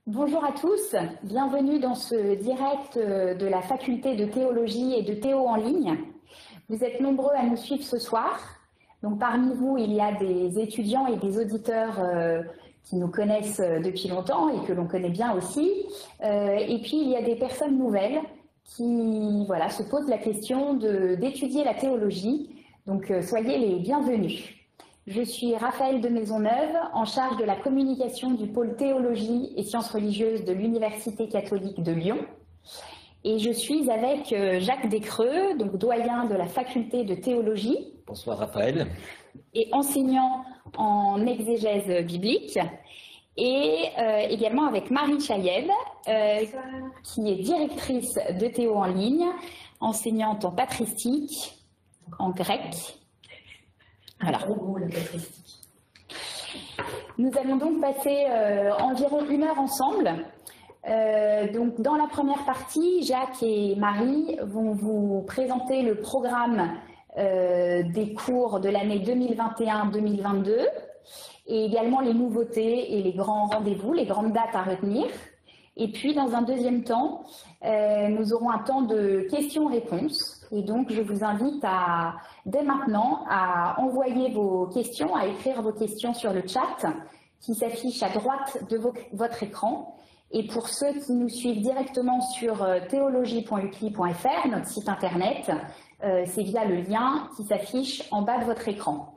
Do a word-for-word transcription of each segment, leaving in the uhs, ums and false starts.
Bonjour à tous, bienvenue dans ce direct de la faculté de théologie et de Théo en ligne. Vous êtes nombreux à nous suivre ce soir. Donc parmi vous, il y a des étudiants et des auditeurs euh, qui nous connaissent depuis longtemps et que l'on connaît bien aussi. Euh, et puis il y a des personnes nouvelles qui voilà, se posent la question d'étudier la théologie. Donc euh, soyez les bienvenus. Je suis Raphaëlle de Maisonneuve, en charge de la communication du pôle théologie et sciences religieuses de l'Université catholique de Lyon. Et je suis avec Jacques Descreux, donc doyen de la faculté de théologie. Bonsoir Raphaëlle. Et enseignant en exégèse biblique. Et euh, également avec Marie Chayeb, euh, qui est directrice de Théo en ligne, enseignante en patristique, en grec. Voilà. Nous allons donc passer euh, environ une heure ensemble. Euh, donc, dans la première partie, Jacques et Marie vont vous présenter le programme euh, des cours de l'année deux mille vingt et un deux mille vingt-deux et également les nouveautés et les grands rendez-vous, les grandes dates à retenir. Et puis, dans un deuxième temps, euh, nous aurons un temps de questions-réponses. Et donc, je vous invite à, dès maintenant à envoyer vos questions, à écrire vos questions sur le chat qui s'affiche à droite de vo votre écran. Et pour ceux qui nous suivent directement sur théologie point u c l i point f r, notre site internet, euh, c'est via le lien qui s'affiche en bas de votre écran.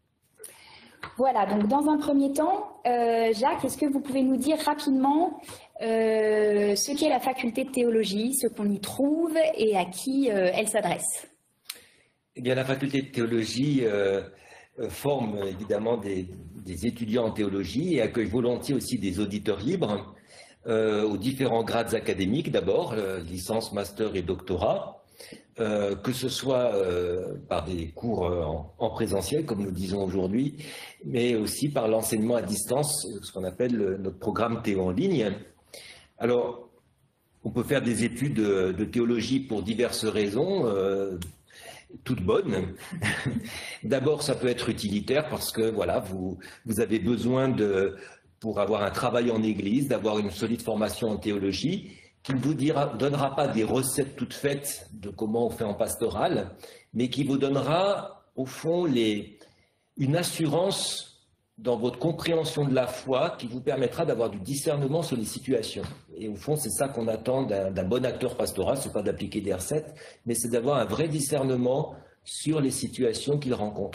Voilà, donc dans un premier temps, euh, Jacques, est-ce que vous pouvez nous dire rapidement euh, ce qu'est la faculté de théologie, ce qu'on y trouve et à qui euh, elle s'adresse? Eh bien, la faculté de théologie euh, forme évidemment des, des étudiants en théologie et accueille volontiers aussi des auditeurs libres euh, aux différents grades académiques, d'abord, euh, licence, master et doctorat. Euh, que ce soit euh, par des cours euh, en, en présentiel, comme nous disons aujourd'hui, mais aussi par l'enseignement à distance, ce qu'on appelle le, notre programme Théo en ligne. Alors, on peut faire des études de, de théologie pour diverses raisons, euh, toutes bonnes. D'abord, ça peut être utilitaire parce que voilà, vous, vous avez besoin, de, pour avoir un travail en église, d'avoir une solide formation en théologie, qui ne vous dira, donnera pas des recettes toutes faites de comment on fait en pastoral, mais qui vous donnera, au fond, les, une assurance dans votre compréhension de la foi qui vous permettra d'avoir du discernement sur les situations. Et au fond, c'est ça qu'on attend d'un bon acteur pastoral, ce n'est pas d'appliquer des recettes, mais c'est d'avoir un vrai discernement sur les situations qu'il rencontre.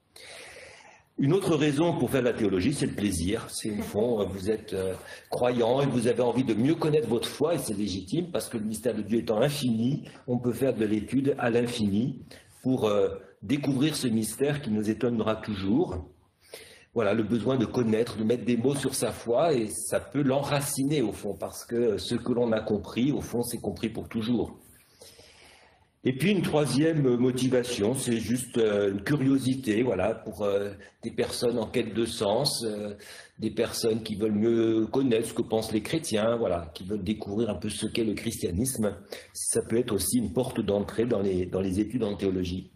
Une autre raison pour faire de la théologie, c'est le plaisir. C'est au fond, vous êtes euh, croyant et vous avez envie de mieux connaître votre foi, et c'est légitime, parce que le mystère de Dieu étant infini, on peut faire de l'étude à l'infini pour euh, découvrir ce mystère qui nous étonnera toujours. Voilà, le besoin de connaître, de mettre des mots sur sa foi, et ça peut l'enraciner au fond, parce que ce que l'on a compris, au fond, c'est compris pour toujours. Et puis une troisième motivation, c'est juste euh, une curiosité, voilà, pour euh, des personnes en quête de sens, euh, des personnes qui veulent mieux connaître ce que pensent les chrétiens, voilà, qui veulent découvrir un peu ce qu'est le christianisme. Ça peut être aussi une porte d'entrée dans les, dans les études en théologie.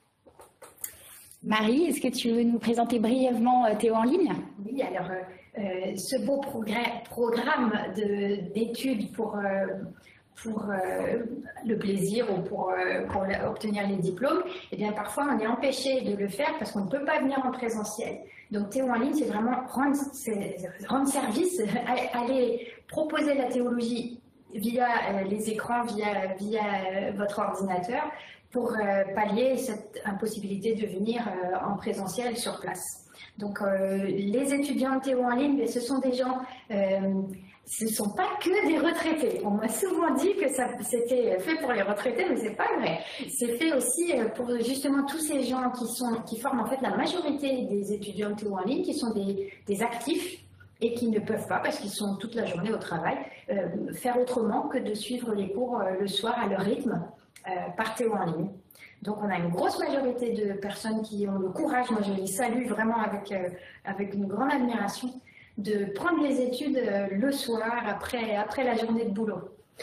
Marie, est-ce que tu veux nous présenter brièvement euh, Théo en ligne? Oui, alors euh, euh, ce beau programme d'études pour... Euh, pour euh, le plaisir ou pour, euh, pour obtenir les diplômes, et bien parfois on est empêché de le faire parce qu'on ne peut pas venir en présentiel. Donc Théo en ligne, c'est vraiment rendre, rendre service, aller proposer la théologie via euh, les écrans, via, via euh, votre ordinateur, pour euh, pallier cette impossibilité de venir euh, en présentiel sur place. Donc euh, les étudiants de Théo en ligne, ce sont des gens... Euh, ce ne sont pas que des retraités. On m'a souvent dit que c'était fait pour les retraités, mais ce n'est pas vrai. C'est fait aussi pour justement tous ces gens qui, sont, qui forment en fait la majorité des étudiants de Théo en ligne, qui sont des, des actifs et qui ne peuvent pas, parce qu'ils sont toute la journée au travail, euh, faire autrement que de suivre les cours euh, le soir à leur rythme euh, par Théo en ligne. Donc on a une grosse majorité de personnes qui ont le courage, moi je les salue vraiment avec, euh, avec une grande admiration, de prendre les études le soir après, après la journée de boulot.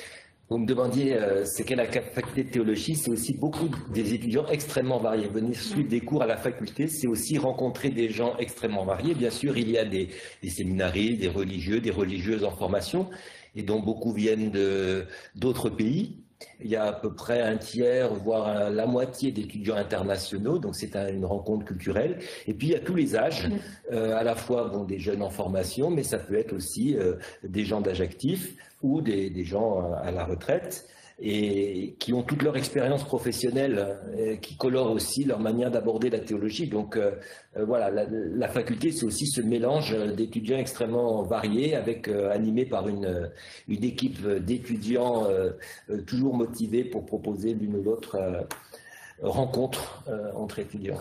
Vous me demandiez, euh, c'est quelle la faculté de théologie, c'est aussi beaucoup des étudiants extrêmement variés. Venir suivre des cours à la faculté, c'est aussi rencontrer des gens extrêmement variés. Bien sûr, il y a des, des séminaristes, des religieux, des religieuses en formation, et dont beaucoup viennent d'autres pays. Il y a à peu près un tiers, voire la moitié d'étudiants internationaux, donc c'est une rencontre culturelle. Et puis il y a tous les âges, euh, à la fois bon, des jeunes en formation, mais ça peut être aussi euh, des gens d'âge actif ou des, des gens à la retraite, et qui ont toute leur expérience professionnelle, euh, qui colore aussi leur manière d'aborder la théologie. Donc euh, euh, voilà, la, la faculté, c'est aussi ce mélange d'étudiants extrêmement variés, avec euh, animés par une, une équipe d'étudiants euh, euh, toujours motivés pour proposer l'une ou l'autre euh, rencontre euh, entre étudiants.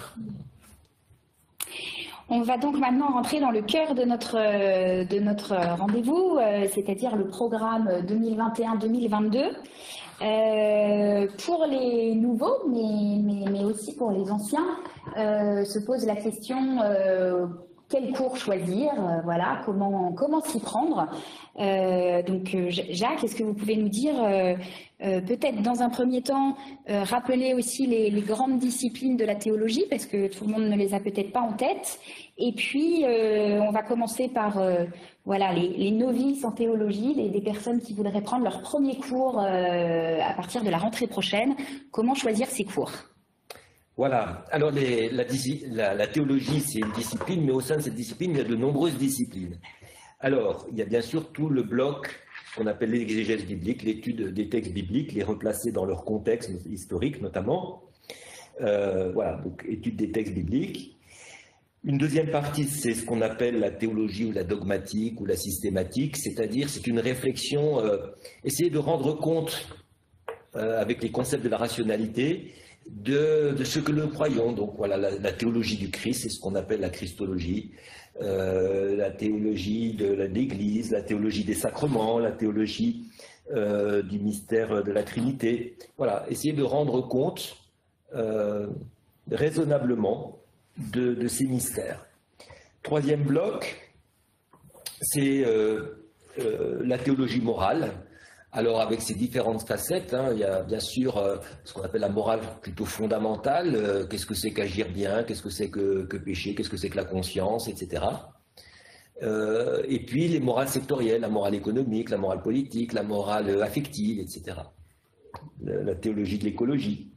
On va donc maintenant rentrer dans le cœur de notre, de notre rendez-vous, euh, c'est-à-dire le programme deux mille vingt et un deux mille vingt-deux. Euh, pour les nouveaux, mais, mais, mais aussi pour les anciens, euh, se pose la question euh, quel cours choisir, euh, voilà, comment, comment s'y prendre. Euh, donc euh, Jacques, est-ce que vous pouvez nous dire, euh, euh, peut-être dans un premier temps, euh, rappeler aussi les, les grandes disciplines de la théologie, parce que tout le monde ne les a peut-être pas en tête. Et puis, euh, on va commencer par euh, voilà, les, les novices en théologie, les, des personnes qui voudraient prendre leur premier cours euh, à partir de la rentrée prochaine. Comment choisir ces cours ? Voilà. Alors, les, la, la, la théologie, c'est une discipline, mais au sein de cette discipline, il y a de nombreuses disciplines. Alors, il y a bien sûr tout le bloc qu'on appelle l'exégèse biblique, l'étude des textes bibliques, les replacer dans leur contexte historique notamment. Euh, voilà, donc étude des textes bibliques. Une deuxième partie, c'est ce qu'on appelle la théologie ou la dogmatique ou la systématique, c'est-à-dire c'est une réflexion, euh, essayer de rendre compte euh, avec les concepts de la rationalité de, de ce que nous croyons. Donc voilà, la, la théologie du Christ, c'est ce qu'on appelle la christologie, euh, la théologie de l'Église, la théologie des sacrements, la théologie euh, du mystère de la Trinité. Voilà, essayer de rendre compte euh, raisonnablement De, de ces mystères. Troisième bloc, c'est euh, euh, la théologie morale. Alors avec ses différentes facettes, hein, il y a bien sûr euh, ce qu'on appelle la morale plutôt fondamentale. Euh, qu'est-ce que c'est qu'agir bien, qu'est-ce que c'est que, que pécher, qu'est-ce que c'est que la conscience, et cetera. Euh, et puis les morales sectorielles, la morale économique, la morale politique, la morale affective, et cetera. La, la théologie de l'écologie.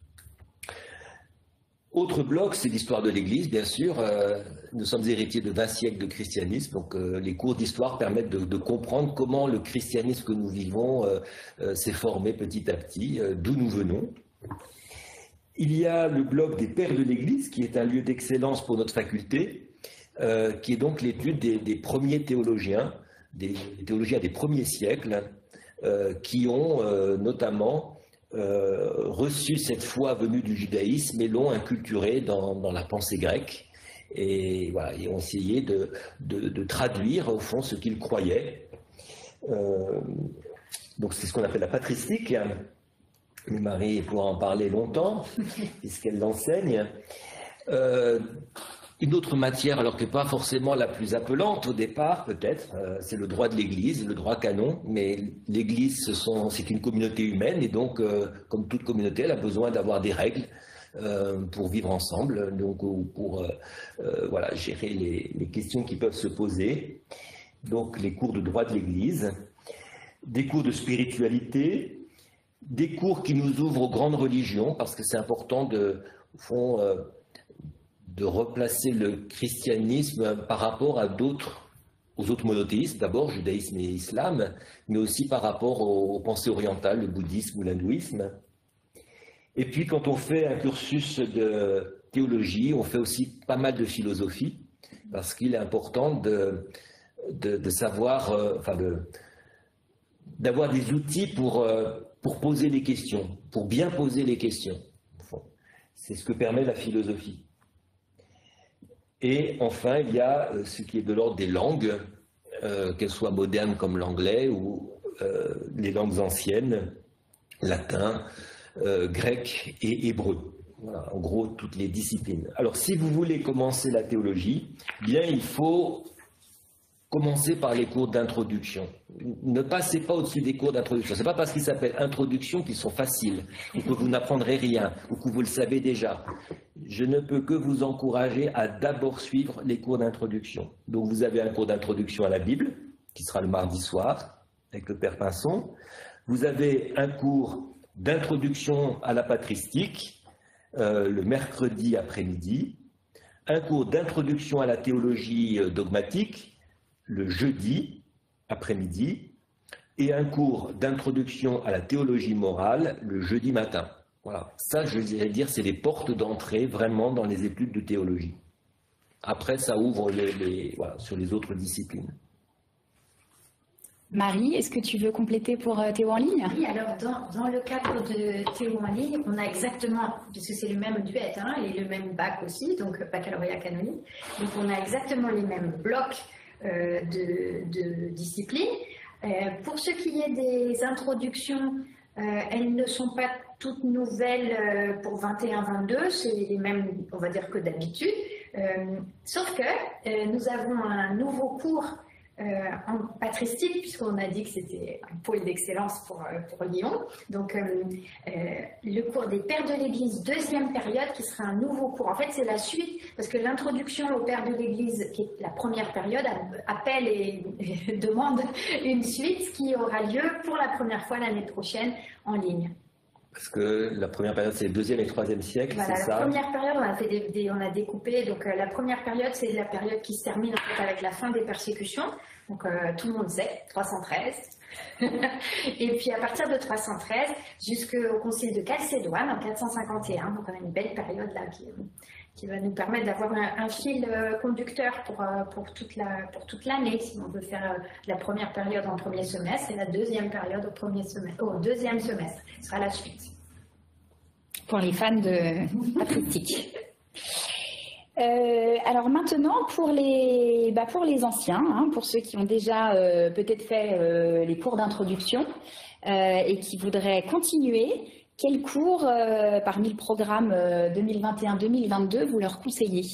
Autre bloc, c'est l'histoire de l'Église, bien sûr. Euh, nous sommes héritiers de vingt siècles de christianisme, donc euh, les cours d'histoire permettent de, de comprendre comment le christianisme que nous vivons euh, euh, s'est formé petit à petit, euh, d'où nous venons. Il y a le bloc des pères de l'Église, qui est un lieu d'excellence pour notre faculté, euh, qui est donc l'étude des, des premiers théologiens, des théologiens des premiers siècles, euh, qui ont euh, notamment Euh, reçu cette foi venue du judaïsme et l'ont inculturée dans, dans la pensée grecque et, voilà, et ont essayé de, de, de traduire au fond ce qu'ils croyaient. Euh, donc c'est ce qu'on appelle la patristique. Marie pourra en parler longtemps puisqu'elle l'enseigne. Euh, Une autre matière, alors que pas forcément la plus appelante au départ, peut-être, euh, c'est le droit de l'Église, le droit canon. Mais l'Église, c'est une communauté humaine et donc, euh, comme toute communauté, elle a besoin d'avoir des règles euh, pour vivre ensemble, donc ou pour euh, euh, voilà, gérer les, les questions qui peuvent se poser. Donc, les cours de droit de l'Église, des cours de spiritualité, des cours qui nous ouvrent aux grandes religions, parce que c'est important de, au fond, euh, de replacer le christianisme par rapport à d'autres, aux autres monothéismes, d'abord judaïsme et islam, mais aussi par rapport aux, aux pensées orientales, le bouddhisme ou l'hindouisme. Et puis quand on fait un cursus de théologie, on fait aussi pas mal de philosophie, parce qu'il est important de, de, de savoir, euh, enfin de, d'avoir des outils pour, euh, pour poser les questions, pour bien poser les questions. C'est ce que permet la philosophie. Et enfin, il y a ce qui est de l'ordre des langues, euh, qu'elles soient modernes comme l'anglais ou euh, les langues anciennes, latin, euh, grec et hébreu. Voilà, en gros, toutes les disciplines. Alors, si vous voulez commencer la théologie, bien, il faut commencez par les cours d'introduction. Ne passez pas au-dessus des cours d'introduction. Ce n'est pas parce qu'ils s'appellent introduction qu'ils sont faciles, ou que vous n'apprendrez rien, ou que vous le savez déjà. Je ne peux que vous encourager à d'abord suivre les cours d'introduction. Donc vous avez un cours d'introduction à la Bible, qui sera le mardi soir, avec le Père Pinson. Vous avez un cours d'introduction à la patristique, euh, le mercredi après-midi. Un cours d'introduction à la théologie dogmatique, le jeudi après-midi, et un cours d'introduction à la théologie morale le jeudi matin. Voilà, ça je dirais dire c'est les portes d'entrée vraiment dans les études de théologie. Après ça ouvre les, les, voilà, sur les autres disciplines. Marie, est-ce que tu veux compléter pour Théo en ligne? Oui, alors dans, dans le cadre de Théo en ligne, on a exactement, puisque c'est le même duet hein, et le même bac aussi, donc baccalauréat canonique, donc on a exactement les mêmes blocs euh, de, de disciplines. Euh, pour ce qui est des introductions, euh, elles ne sont pas toutes nouvelles euh, pour vingt et un vingt-deux, c'est les mêmes, on va dire, que d'habitude, euh, sauf que euh, nous avons un nouveau cours Euh, en patristique, puisqu'on a dit que c'était un pôle d'excellence pour, euh, pour Lyon. Donc, euh, euh, le cours des Pères de l'Église, deuxième période, qui sera un nouveau cours. En fait, c'est la suite, parce que l'introduction aux Pères de l'Église, qui est la première période, appelle et, et demande une suite qui aura lieu pour la première fois l'année prochaine en ligne. Parce que la première période, c'est le deuxième et le troisième siècle, voilà, c'est ça? La première période, on a, fait des, des, on a découpé. Donc, euh, la première période, c'est la période qui se termine en fait, avec la fin des persécutions. Donc, euh, tout le monde sait, trois cent treize. Et puis, à partir de trois cent treize, jusqu'au concile de Chalcédoine, en quatre cent cinquante et un. Donc, on a une belle période là qui, qui va nous permettre d'avoir un, un fil euh, conducteur pour, euh, pour toute la, pour toute l'année. Si on veut faire euh, la première période en premier semestre et la deuxième période au, premier semestre, au deuxième semestre. Ce sera la suite. Pour les fans de patristique. Euh, alors maintenant, pour les, bah pour les anciens, hein, pour ceux qui ont déjà euh, peut-être fait euh, les cours d'introduction euh, et qui voudraient continuer, quels cours euh, parmi le programme euh, deux mille vingt et un deux mille vingt-deux vous leur conseillez?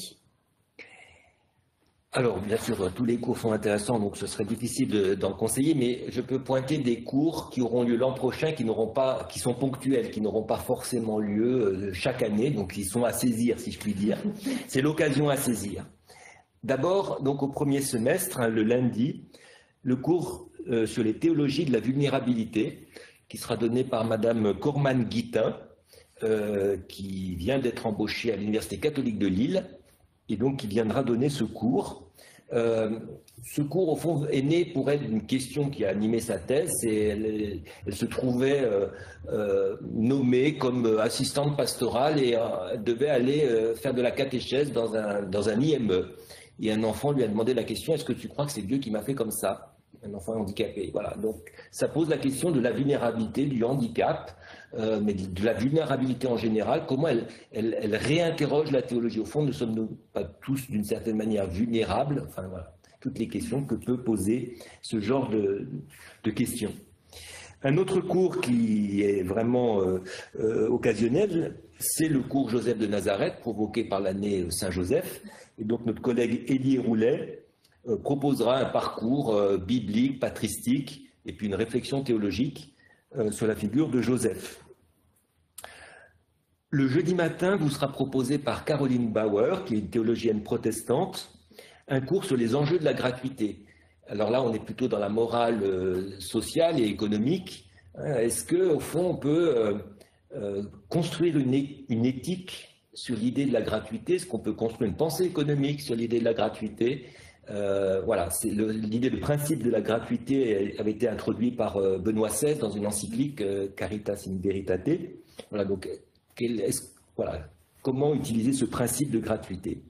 Alors, bien sûr, tous les cours sont intéressants, donc ce serait difficile d'en conseiller, mais je peux pointer des cours qui auront lieu l'an prochain, qui n'auront pas, qui sont ponctuels, qui n'auront pas forcément lieu chaque année, donc qui sont à saisir, si je puis dire. C'est l'occasion à saisir. D'abord, donc au premier semestre, hein, le lundi, le cours euh, sur les théologies de la vulnérabilité, qui sera donné par Madame Corman-Guitin, euh, qui vient d'être embauchée à l'Université catholique de Lille, et donc qui viendra donner ce cours. Euh, ce cours, au fond, est né pour elle d'une question qui a animé sa thèse, et elle, elle se trouvait euh, euh, nommée comme assistante pastorale, et euh, elle devait aller euh, faire de la catéchèse dans un, dans un I M E. Et un enfant lui a demandé la question, est-ce que tu crois que c'est Dieu qui m'a fait comme ça? Un enfant handicapé. Voilà. Donc, ça pose la question de la vulnérabilité, du handicap, euh, mais de la vulnérabilité en général, comment elle, elle, elle réinterroge la théologie. Au fond, ne sommes-nous pas tous d'une certaine manière vulnérables? Enfin, voilà, toutes les questions que peut poser ce genre de, de questions. Un autre cours qui est vraiment euh, euh, occasionnel, c'est le cours Joseph de Nazareth, provoqué par l'année Saint-Joseph. Et donc, notre collègue Élie Roulet euh, proposera un parcours euh, biblique, patristique, et puis une réflexion théologique euh, sur la figure de Joseph. Le jeudi matin vous sera proposé par Caroline Bauer, qui est une théologienne protestante, un cours sur les enjeux de la gratuité. Alors là, on est plutôt dans la morale euh, sociale et économique. Hein, est-ce qu'au fond, on peut euh, euh, construire une, é une éthique sur l'idée de la gratuité? Est-ce qu'on peut construire une pensée économique sur l'idée de la gratuité? Euh, voilà, l'idée, le, le principe de la gratuité avait été introduit par euh, Benoît seize dans une encyclique euh, Caritas in Veritate. Voilà, donc, quel, est-ce, voilà, comment utiliser ce principe de gratuité?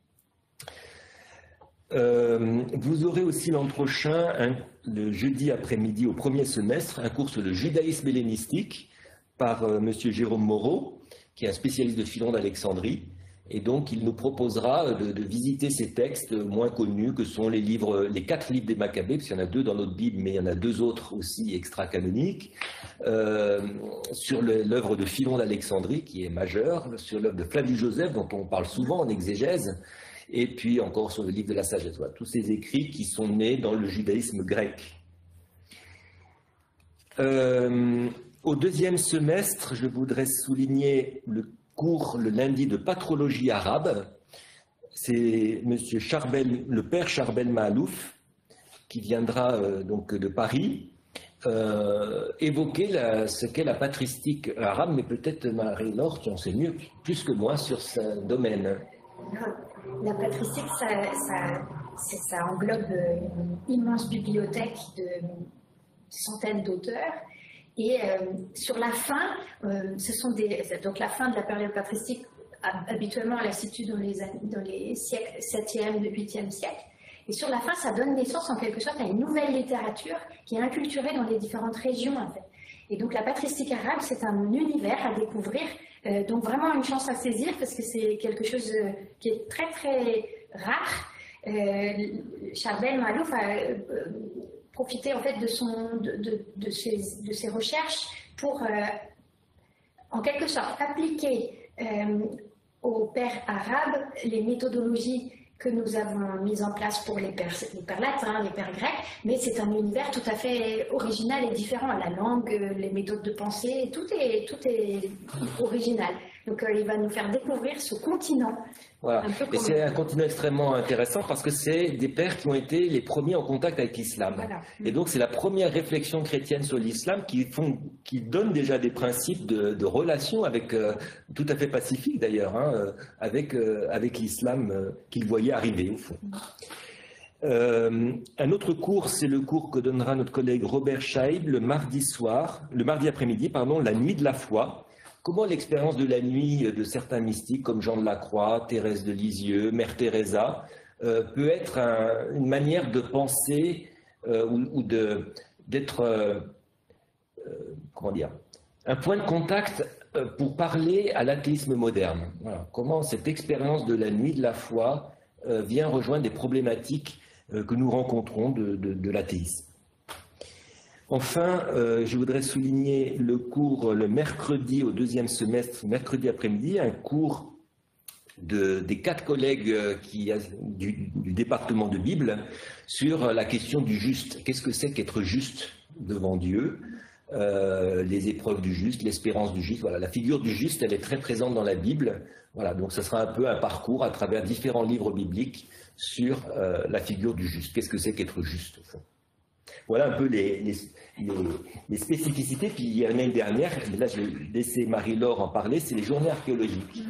Euh, vous aurez aussi l'an prochain, un, le jeudi après-midi au premier semestre, un cours sur le judaïsme hellénistique par euh, M. Jérôme Moreau, qui est un spécialiste de Philon d'Alexandrie. Et donc, il nous proposera de, de visiter ces textes moins connus que sont les livres, les quatre livres des Maccabées, parce qu'il y en a deux dans notre Bible, mais il y en a deux autres aussi extra-canoniques, euh, sur l'œuvre de Philon d'Alexandrie, qui est majeure, sur l'œuvre de Flavius Joseph, dont on parle souvent en exégèse, et puis encore sur le livre de la sagesse. Voilà, tous ces écrits qui sont nés dans le judaïsme grec. Euh, au deuxième semestre, je voudrais souligner le cours le lundi de patrologie arabe. C'est monsieur Charbel, le père Charbel Mahalouf, qui viendra euh, donc de Paris, euh, évoquer la, ce qu'est la patristique arabe, mais peut-être Marie-Laure, tu en sais mieux, plus que moi sur ce domaine. La patristique, ça, ça, ça englobe une immense bibliothèque de centaines d'auteurs. Et euh, sur la fin, euh, ce sont des, donc la fin de la période patristique, habituellement elle se situe dans les, dans les siècles septième et huitième siècle. Et sur la fin, ça donne naissance en quelque sorte à une nouvelle littérature qui est inculturée dans les différentes régions en fait. Et donc la patristique arabe, c'est un univers à découvrir, euh, donc vraiment une chance à saisir parce que c'est quelque chose euh, qui est très très rare. Euh, Charbel Mahalouf a euh, profité en fait de, son, de, de, de, ses, de ses recherches pour euh, en quelque sorte appliquer euh, aux pères arabes les méthodologies que nous avons mises en place pour les pères, les pères latins, les pères grecs, mais c'est un univers tout à fait original et différent. La langue, les méthodes de pensée, tout est, tout est original. Donc euh, il va nous faire découvrir ce continent. Voilà. Et c'est un continent extrêmement intéressant parce que c'est des pères qui ont été les premiers en contact avec l'islam. Voilà. Et donc c'est la première réflexion chrétienne sur l'islam qui, font, qui donne déjà des principes de, de relation avec, euh, tout à fait pacifiques d'ailleurs, hein, avec, euh, avec l'islam euh, qu'ils voyaient arriver au fond. Euh, un autre cours, c'est le cours que donnera notre collègue Robert Scheib le mardi soir, le mardi après-midi, pardon, la nuit de la foi. Comment l'expérience de la nuit de certains mystiques comme Jean de la Croix, Thérèse de Lisieux, Mère Teresa euh, peut être un, une manière de penser euh, ou, ou de, d'être, euh, euh, comment dire, un point de contact euh, pour parler à l'athéisme moderne. Voilà. Comment cette expérience de la nuit de la foi euh, vient rejoindre des problématiques euh, que nous rencontrons de, de, de l'athéisme. Enfin, euh, je voudrais souligner le cours le mercredi au deuxième semestre, mercredi après-midi, un cours de, des quatre collègues qui, du, du département de Bible sur la question du juste. Qu'est-ce que c'est qu'être juste devant Dieu, euh, les épreuves du juste, l'espérance du juste. Voilà, la figure du juste, elle est très présente dans la Bible. Voilà, donc ce sera un peu un parcours à travers différents livres bibliques sur euh, la figure du juste. Qu'est-ce que c'est qu'être juste au fond. Voilà un peu les, les, les, les spécificités. Puis il y en a une dernière, là je vais laisser Marie-Laure en parler, c'est les journées archéologiques.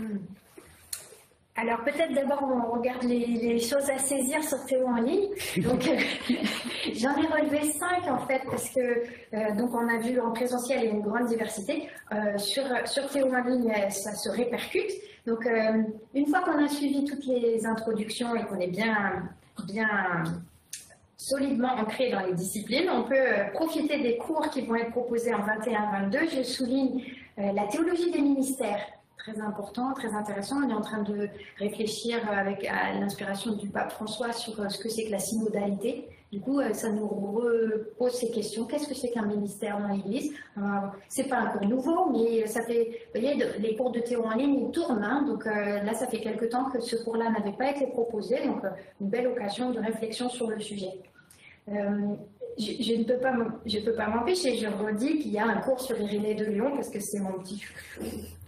Alors peut-être d'abord on regarde les, les choses à saisir sur Théo en ligne. Donc euh, j'en ai relevé cinq en fait parce que euh, donc on a vu en présentiel il y a une grande diversité. Euh, sur, sur Théo en ligne ça se répercute. Donc euh, une fois qu'on a suivi toutes les introductions et qu'on est bien, bien solidement ancré dans les disciplines, on peut profiter des cours qui vont être proposés en vingt et un vingt-deux. Je souligne euh, la théologie des ministères, très important, très intéressant. On est en train de réfléchir avec à l'inspiration du pape François sur euh, ce que c'est que la synodalité. Du coup, euh, ça nous repose ces questions. Qu'est-ce que c'est qu'un ministère dans l'Église? euh, C'est pas un cours nouveau, mais ça fait, vous voyez, de, les cours de Théo en ligne, ils tournent. Hein, donc euh, là, ça fait quelque temps que ce cours-là n'avait pas été proposé. Donc, euh, une belle occasion de réflexion sur le sujet. Euh, je, je ne peux pas, je peux pas m'empêcher, je redis qu'il y a un cours sur Irénée de Lyon parce que c'est mon petit chouchou.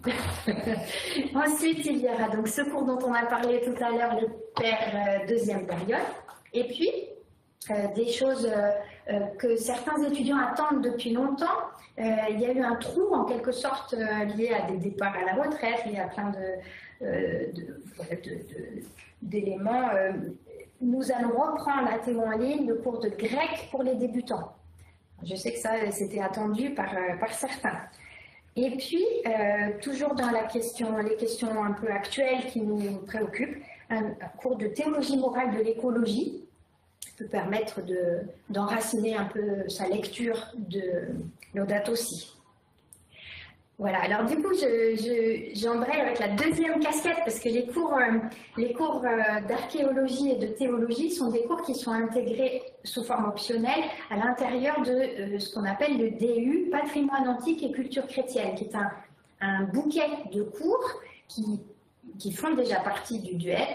Ensuite, il y aura donc ce cours dont on a parlé tout à l'heure, les pères euh, deuxième période. Et puis, euh, des choses euh, euh, que certains étudiants attendent depuis longtemps. Euh, il y a eu un trou en quelque sorte euh, lié à des départs à la retraite, lié à plein de, euh, de, de, de, d'éléments. Euh, Nous allons reprendre à Théo en ligne le cours de grec pour les débutants. Je sais que ça, c'était attendu par, par certains. Et puis, euh, toujours dans la question, les questions un peu actuelles qui nous préoccupent, un, un cours de théologie morale de l'écologie peut permettre de, d'enraciner un peu sa lecture de Laudato Si. Voilà, alors du coup, je, je, j'embraye avec la deuxième casquette parce que les cours, euh, les cours euh, d'archéologie et de théologie sont des cours qui sont intégrés sous forme optionnelle à l'intérieur de euh, ce qu'on appelle le D U, Patrimoine antique et culture chrétienne, qui est un, un bouquet de cours qui, qui font déjà partie du D U E T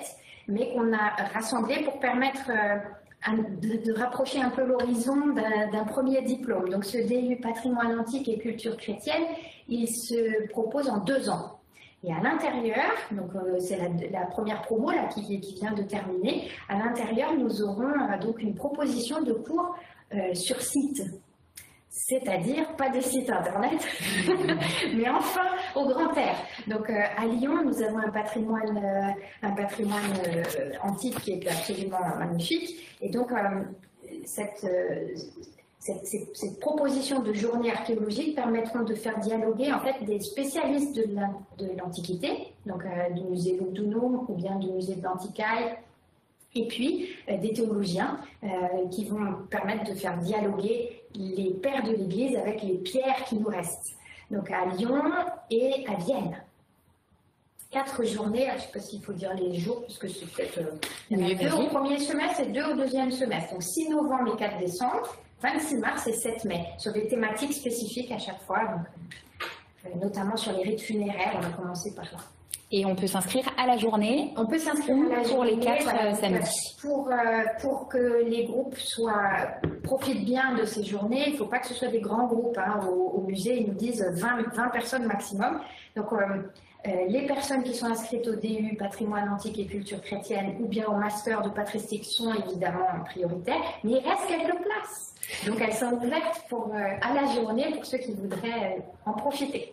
mais qu'on a rassemblé pour permettre euh, de, de rapprocher un peu l'horizon d'un premier diplôme. Donc ce D U Patrimoine antique et culture chrétienne, il se propose en deux ans. Et à l'intérieur, donc euh, c'est la, la première promo là, qui, qui vient de terminer, à l'intérieur nous aurons euh, donc une proposition de cours euh, sur site. C'est-à-dire pas des sites internet, mais enfin au grand air. Donc euh, à Lyon, nous avons un patrimoine, euh, un patrimoine euh, antique qui est absolument magnifique. Et donc euh, cette, euh, cette, cette, cette proposition de journée archéologique permettront de faire dialoguer en fait des spécialistes de l'Antiquité, donc euh, du musée Lugdunum ou bien du musée de l'Antiquaille, et puis euh, des théologiens euh, qui vont permettre de faire dialoguer les pères de l'Église avec les pierres qui nous restent. Donc à Lyon et à Vienne. Quatre journées, je ne sais pas s'il faut dire les jours, parce que c'est peut-être euh, deux au premier semestre et deux au deuxième semestre. Donc six novembre et quatre décembre, vingt-six mars et sept mai, sur des thématiques spécifiques à chaque fois, donc, euh, notamment sur les rites funéraires. On va commencer par là. Et on peut s'inscrire à la journée. On peut s'inscrire à la pour journée les quatre voilà, samedis. Pour, euh, pour que les groupes soient, profitent bien de ces journées, il ne faut pas que ce soit des grands groupes. Hein. Au, au musée, ils nous disent vingt, vingt personnes maximum. Donc, euh, euh, les personnes qui sont inscrites au D U Patrimoine antique et culture chrétienne ou bien au master de patristique sont évidemment prioritaires, mais il reste quelques places. Donc, elles sont ouvertes pour, euh, à la journée pour ceux qui voudraient euh, en profiter.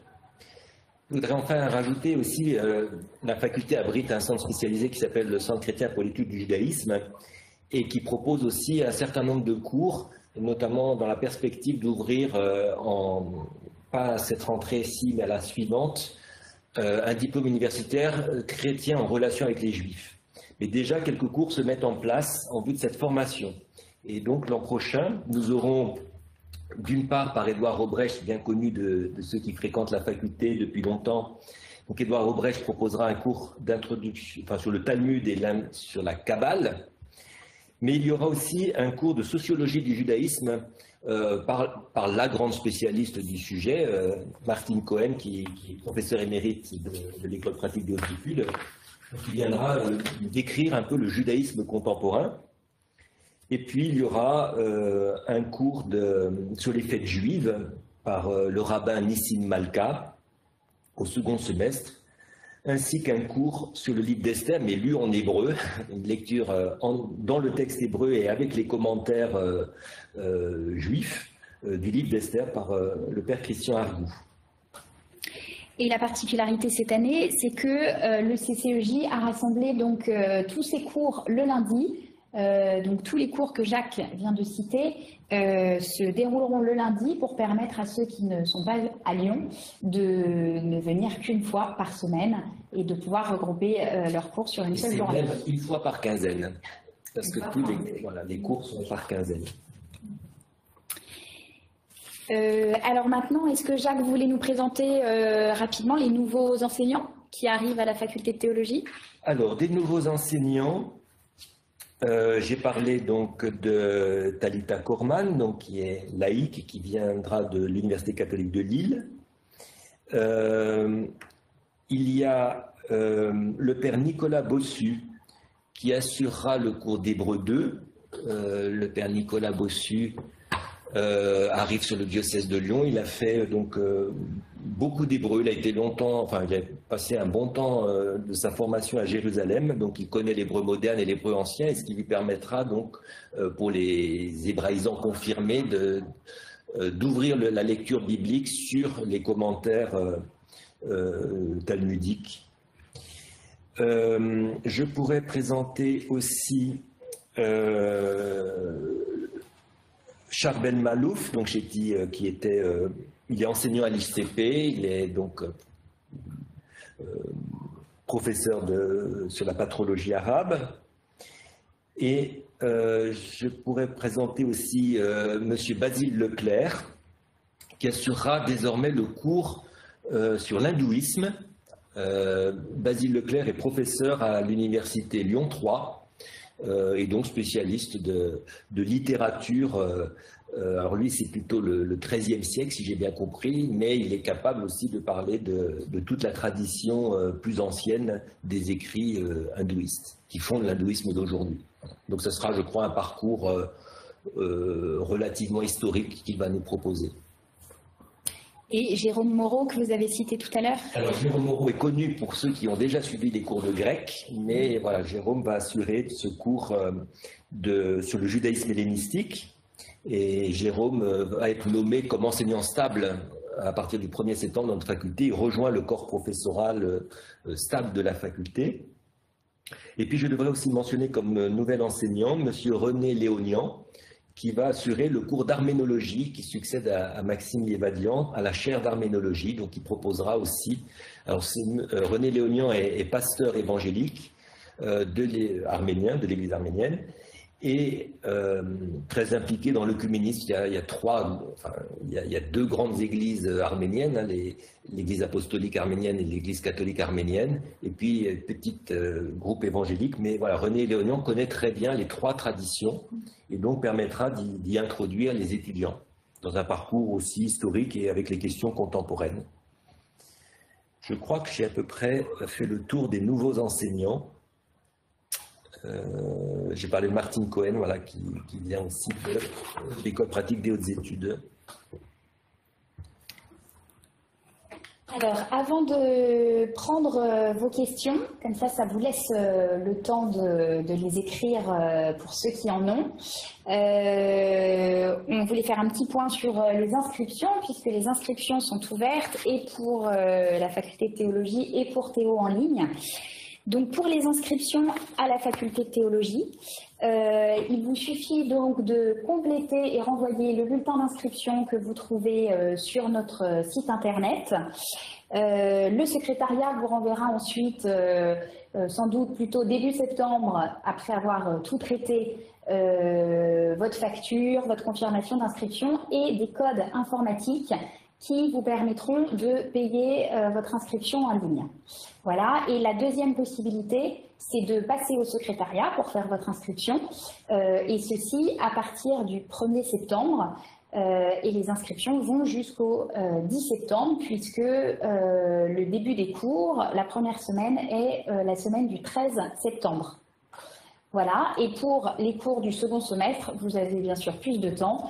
Je voudrais enfin rajouter aussi, euh, la faculté abrite un centre spécialisé qui s'appelle le Centre chrétien pour l'étude du judaïsme et qui propose aussi un certain nombre de cours, notamment dans la perspective d'ouvrir, euh, en pas à cette rentrée-ci, mais à la suivante, euh, un diplôme universitaire chrétien en relation avec les Juifs. Mais déjà, quelques cours se mettent en place en vue de cette formation. Et donc, l'an prochain, nous aurons... D'une part, par Édouard Obrecht, bien connu de, de ceux qui fréquentent la faculté depuis longtemps. Donc, Édouard Obrecht proposera un cours d'introduction, enfin, sur le Talmud et sur la Kabbale. Mais il y aura aussi un cours de sociologie du judaïsme euh, par, par la grande spécialiste du sujet, euh, Martine Cohen, qui, qui est professeur émérite de, de l'école pratique des hautes études, qui viendra euh, décrire un peu le judaïsme contemporain. Et puis, il y aura euh, un cours de, sur les fêtes juives par euh, le rabbin Nissim Malka au second semestre, ainsi qu'un cours sur le livre d'Esther, mais lu en hébreu, une lecture euh, en, dans le texte hébreu et avec les commentaires euh, euh, juifs euh, du livre d'Esther par euh, le père Christian Argout. Et la particularité cette année, c'est que euh, le C C E J a rassemblé donc, euh, tous ses cours le lundi. Euh, donc tous les cours que Jacques vient de citer euh, se dérouleront le lundi pour permettre à ceux qui ne sont pas à Lyon de ne venir qu'une fois par semaine et de pouvoir regrouper euh, leurs cours sur une et seule journée. Même une fois par quinzaine, parce que tous les, voilà, les cours sont par quinzaine. Euh, alors maintenant, est-ce que Jacques voulait nous présenter euh, rapidement les nouveaux enseignants qui arrivent à la faculté de théologie? Alors, des nouveaux enseignants. Euh, J'ai parlé donc de Talita Korman, donc, qui est laïque, qui viendra de l'Université catholique de Lille. Euh, il y a euh, le père Nicolas Bossu, qui assurera le cours d'Hébreu deux. Euh, le père Nicolas Bossu euh, arrive sur le diocèse de Lyon. Il a fait donc euh, beaucoup d'hébreu. Il a été longtemps, enfin, il a passé un bon temps euh, de sa formation à Jérusalem. Donc, il connaît l'hébreu moderne et l'hébreu ancien, et ce qui lui permettra donc, euh, pour les hébraïsants confirmés, de, euh, d'ouvrir le, la lecture biblique sur les commentaires euh, euh, talmudiques. Euh, je pourrais présenter aussi euh, Charles Ben Malouf, donc j'ai dit euh, qui était, euh, il est enseignant à l'I C P, il est donc euh, euh, professeur de, sur la patrologie arabe. Et euh, je pourrais présenter aussi euh, Monsieur Basile Leclerc, qui assurera désormais le cours euh, sur l'hindouisme. Euh, Basile Leclerc est professeur à l'université Lyon trois euh, et donc spécialiste de, de littérature euh, Euh, alors lui, c'est plutôt le, le treizième siècle, si j'ai bien compris, mais il est capable aussi de parler de, de toute la tradition euh, plus ancienne des écrits euh, hindouistes, qui fondent l'hindouisme d'aujourd'hui. Donc ce sera, je crois, un parcours euh, euh, relativement historique qu'il va nous proposer. Et Jérôme Moreau, que vous avez cité tout à l'heure? Alors Jérôme Moreau est connu pour ceux qui ont déjà suivi des cours de grec, mais voilà, Jérôme va assurer ce cours euh, de, sur le judaïsme hellénistique. Et Jérôme va être nommé comme enseignant stable à partir du premier septembre dans notre faculté. Il rejoint le corps professoral stable de la faculté. Et puis je devrais aussi mentionner comme nouvel enseignant M. René Léonian, qui va assurer le cours d'arménologie qui succède à, à Maxime Liévadian, à la chaire d'arménologie. Donc il proposera aussi. Alors euh, René Léonian est, est pasteur évangélique euh, de arménien, de l'Église arménienne, et euh, très impliqué dans l'œcuménisme. Il, il y a trois, enfin, il y a, il y a deux grandes églises arméniennes, hein, l'Église apostolique arménienne et l'Église catholique arménienne, et puis un petit euh, groupe évangélique. Mais voilà, René Léonian connaît très bien les trois traditions et donc permettra d'y introduire les étudiants dans un parcours aussi historique et avec les questions contemporaines. Je crois que j'ai à peu près fait le tour des nouveaux enseignants. Euh, j'ai parlé de Martine Cohen, voilà, qui, qui vient aussi de l'École pratique des hautes études. Alors, avant de prendre vos questions, comme ça, ça vous laisse le temps de, de les écrire pour ceux qui en ont. Euh, on voulait faire un petit point sur les inscriptions, puisque les inscriptions sont ouvertes et pour la faculté de théologie et pour Théo en ligne. Donc pour les inscriptions à la faculté de théologie, euh, il vous suffit donc de compléter et renvoyer le bulletin d'inscription que vous trouvez euh, sur notre site internet. Euh, le secrétariat vous renverra ensuite, euh, euh, sans doute plutôt début septembre, après avoir euh, tout traité, euh, votre facture, votre confirmation d'inscription et des codes informatiques qui vous permettront de payer euh, votre inscription en ligne. Voilà, et la deuxième possibilité, c'est de passer au secrétariat pour faire votre inscription, euh, et ceci à partir du premier septembre, euh, et les inscriptions vont jusqu'au euh, dix septembre, puisque euh, le début des cours, la première semaine est euh, la semaine du treize septembre. Voilà, et pour les cours du second semestre, vous avez bien sûr plus de temps,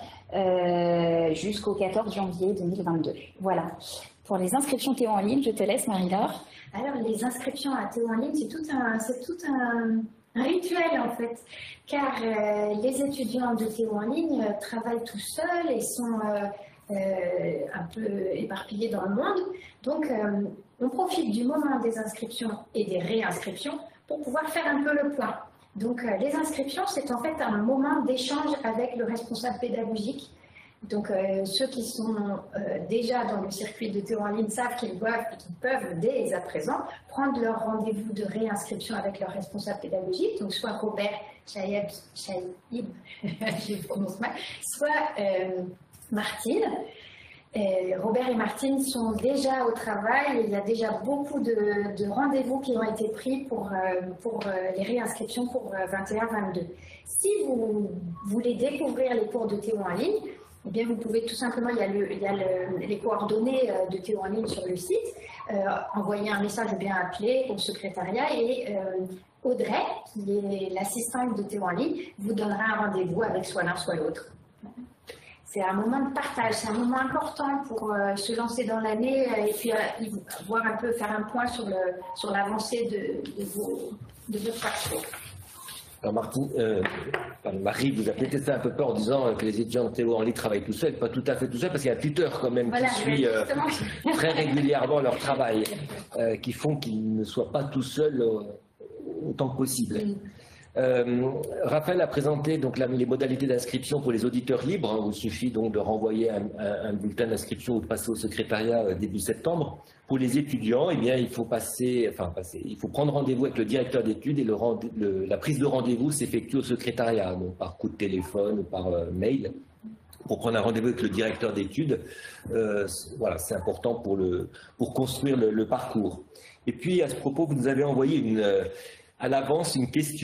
euh, jusqu'au quatorze janvier deux mille vingt-deux. Voilà. Pour les inscriptions Théo en ligne, je te laisse, Marie-Laure. Alors, les inscriptions à Théo en ligne, c'est tout un, c'est tout un, un rituel en fait, car euh, les étudiants de Théo en ligne euh, travaillent tout seuls et sont euh, euh, un peu éparpillés dans le monde. Donc, euh, on profite du moment des inscriptions et des réinscriptions pour pouvoir faire un peu le point. Donc, euh, les inscriptions, c'est en fait un moment d'échange avec le responsable pédagogique. Donc, euh, ceux qui sont euh, déjà dans le circuit de Théo en ligne savent qu'ils doivent et qu'ils peuvent dès à présent prendre leur rendez-vous de réinscription avec leur responsable pédagogique, donc soit Robert Chaïb, Chaïb je prononce mal, soit euh, Martine. Et Robert et Martine sont déjà au travail et il y a déjà beaucoup de, de rendez-vous qui ont été pris pour, euh, pour euh, les réinscriptions pour euh, vingt et un vingt-deux. Si vous voulez découvrir les cours de Théo en ligne, eh bien, vous pouvez tout simplement, il y a, le, il y a le, les coordonnées de Théo en ligne sur le site, euh, envoyer un message ou bien appeler au secrétariat et euh, Audrey, qui est l'assistante de Théo en ligne, vous donnera un rendez-vous avec soit l'un soit l'autre. C'est un moment de partage, c'est un moment important pour euh, se lancer dans l'année euh, et puis euh, voir un peu, faire un point sur le sur l'avancée de, de, vos, de votre parcours. Alors Martine, euh, Marie vous a peut-être fait un peu peur en disant que les étudiants de Théo en ligne travaillent tout seuls, pas tout à fait tout seuls, parce qu'il y a un tuteur quand même voilà, qui suit euh, très régulièrement leur travail, euh, qui font qu'ils ne soient pas tout seuls euh, autant que possible. Mm. Euh, Raphaël a présenté donc la, les modalités d'inscription pour les auditeurs libres, hein, où il suffit donc de renvoyer un, un, un bulletin d'inscription ou de passer au secrétariat euh, début septembre. Pour les étudiants, eh bien, il faut passer, enfin passer, il faut prendre rendez-vous avec le directeur d'études et le, le, la prise de rendez-vous s'effectue au secrétariat, donc par coup de téléphone ou par euh, mail. Pour prendre un rendez-vous avec le directeur d'études, euh, voilà, c'est important pour le pour construire le, le parcours. Et puis à ce propos, vous nous avez envoyé une, à l'avance une question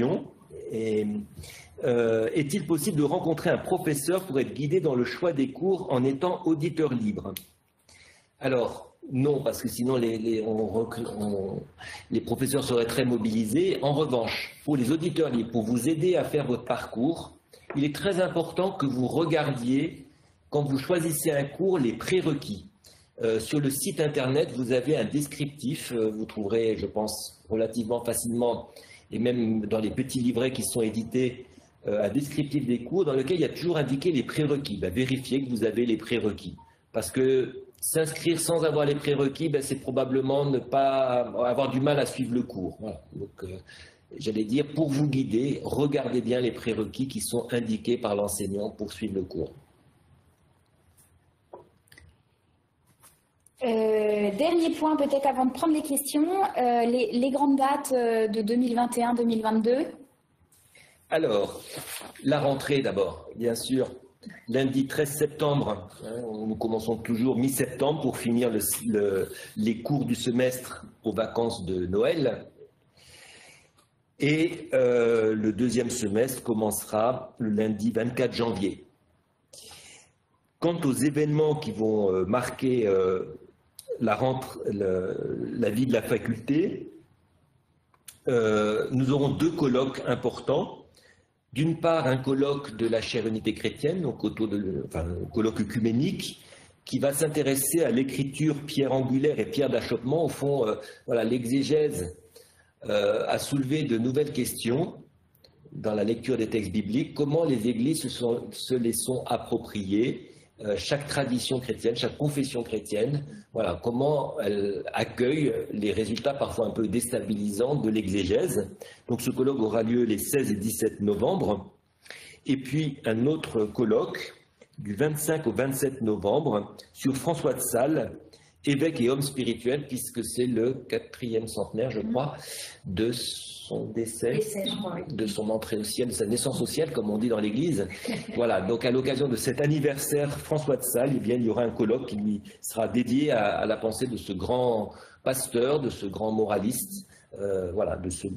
Et, euh, est-il possible de rencontrer un professeur pour être guidé dans le choix des cours en étant auditeur libre? Alors, non, parce que sinon les, les, on, on, les professeurs seraient très mobilisés. En revanche, pour les auditeurs libres, pour vous aider à faire votre parcours, il est très important que vous regardiez, quand vous choisissez un cours, les prérequis. Euh, sur le site internet, vous avez un descriptif, euh, vous trouverez, je pense, relativement facilement, et même dans les petits livrets qui sont édités, euh, un descriptif des cours dans lequel il y a toujours indiqué les prérequis. Ben, vérifiez que vous avez les prérequis. Parce que s'inscrire sans avoir les prérequis, ben, c'est probablement ne pas avoir du mal à suivre le cours. Voilà. Donc, euh, j'allais dire, pour vous guider, regardez bien les prérequis qui sont indiqués par l'enseignant pour suivre le cours. Euh, dernier point peut-être avant de prendre les questions, euh, les, les grandes dates euh, de deux mille vingt et un deux mille vingt-deux. Alors, la rentrée d'abord, bien sûr, lundi treize septembre, hein, nous commençons toujours mi-septembre pour finir le, le, les cours du semestre aux vacances de Noël. Et euh, le deuxième semestre commencera le lundi vingt-quatre janvier. Quant aux événements qui vont euh, marquer euh, la, rentre, le, la vie de la faculté, euh, nous aurons deux colloques importants. D'une part, un colloque de la chaire Unité chrétienne, donc autour de, enfin, un colloque œcuménique, qui va s'intéresser à l'écriture pierre angulaire et pierre d'achoppement. Au fond, euh, voilà, l'exégèse euh, a soulevé de nouvelles questions dans la lecture des textes bibliques. Comment les églises se, sont, se les sont appropriées? Euh, chaque tradition chrétienne, chaque confession chrétienne, voilà, comment elle accueille les résultats parfois un peu déstabilisants de l'exégèse. Donc ce colloque aura lieu les seize et dix-sept novembre. Et puis un autre colloque du vingt-cinq au vingt-sept novembre sur François de Sales, évêque et homme spirituel, puisque c'est le quatrième centenaire, je crois, de son décès, de son entrée au ciel, de sa naissance au ciel, comme on dit dans l'Église. Voilà, donc à l'occasion de cet anniversaire François de Sales, eh bien, il y aura un colloque qui lui sera dédié à, à la pensée de ce grand pasteur, de ce grand moraliste, euh, voilà, de ce,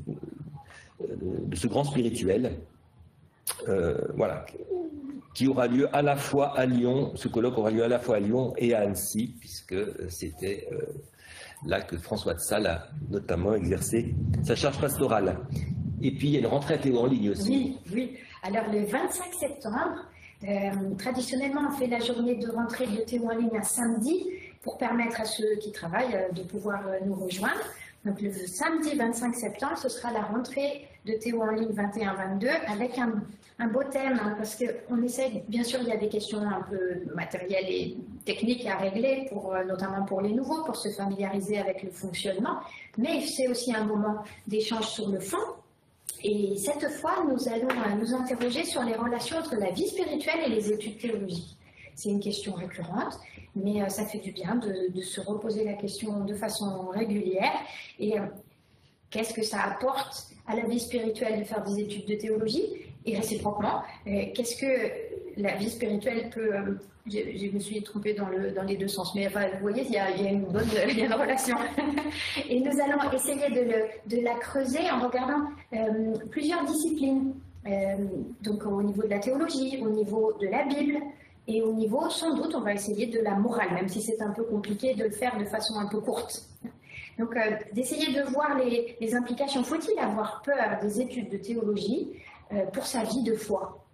de ce grand spirituel. Euh, voilà, qui aura lieu à la fois à Lyon, ce colloque aura lieu à la fois à Lyon et à Annecy, puisque c'était euh, là que François de Sales a notamment exercé sa charge pastorale. Et puis il y a une rentrée à Théo en ligne aussi. Oui, oui. Alors le vingt-cinq septembre, euh, traditionnellement on fait la journée de rentrée de Théo en ligne un samedi pour permettre à ceux qui travaillent euh, de pouvoir euh, nous rejoindre. Donc le samedi vingt-cinq septembre, ce sera la rentrée de Théo en ligne vingt et un vingt-deux avec un, un beau thème, hein, parce qu'on essaie, bien sûr il y a des questions un peu matérielles et techniques à régler, pour, euh, notamment pour les nouveaux, pour se familiariser avec le fonctionnement, mais c'est aussi un moment d'échange sur le fond. Et cette fois, nous allons euh, nous interroger sur les relations entre la vie spirituelle et les études théologiques. C'est une question récurrente, mais euh, ça fait du bien de, de se reposer la question de façon régulière. Et euh, qu'est-ce que ça apporte à la vie spirituelle de faire des études de théologie? Et réciproquement, euh, qu'est-ce que la vie spirituelle peut... Euh, je, je me suis trompée dans, le, dans les deux sens, mais enfin, vous voyez, il y a, il y a une bonne il y a une relation. Et nous allons essayer de, le, de la creuser en regardant euh, plusieurs disciplines. Euh, donc au niveau de la théologie, au niveau de la Bible, et au niveau, sans doute, on va essayer de la morale, même si c'est un peu compliqué de le faire de façon un peu courte. Donc, euh, d'essayer de voir les, les implications. Faut-il avoir peur des études de théologie euh, pour sa vie de foi?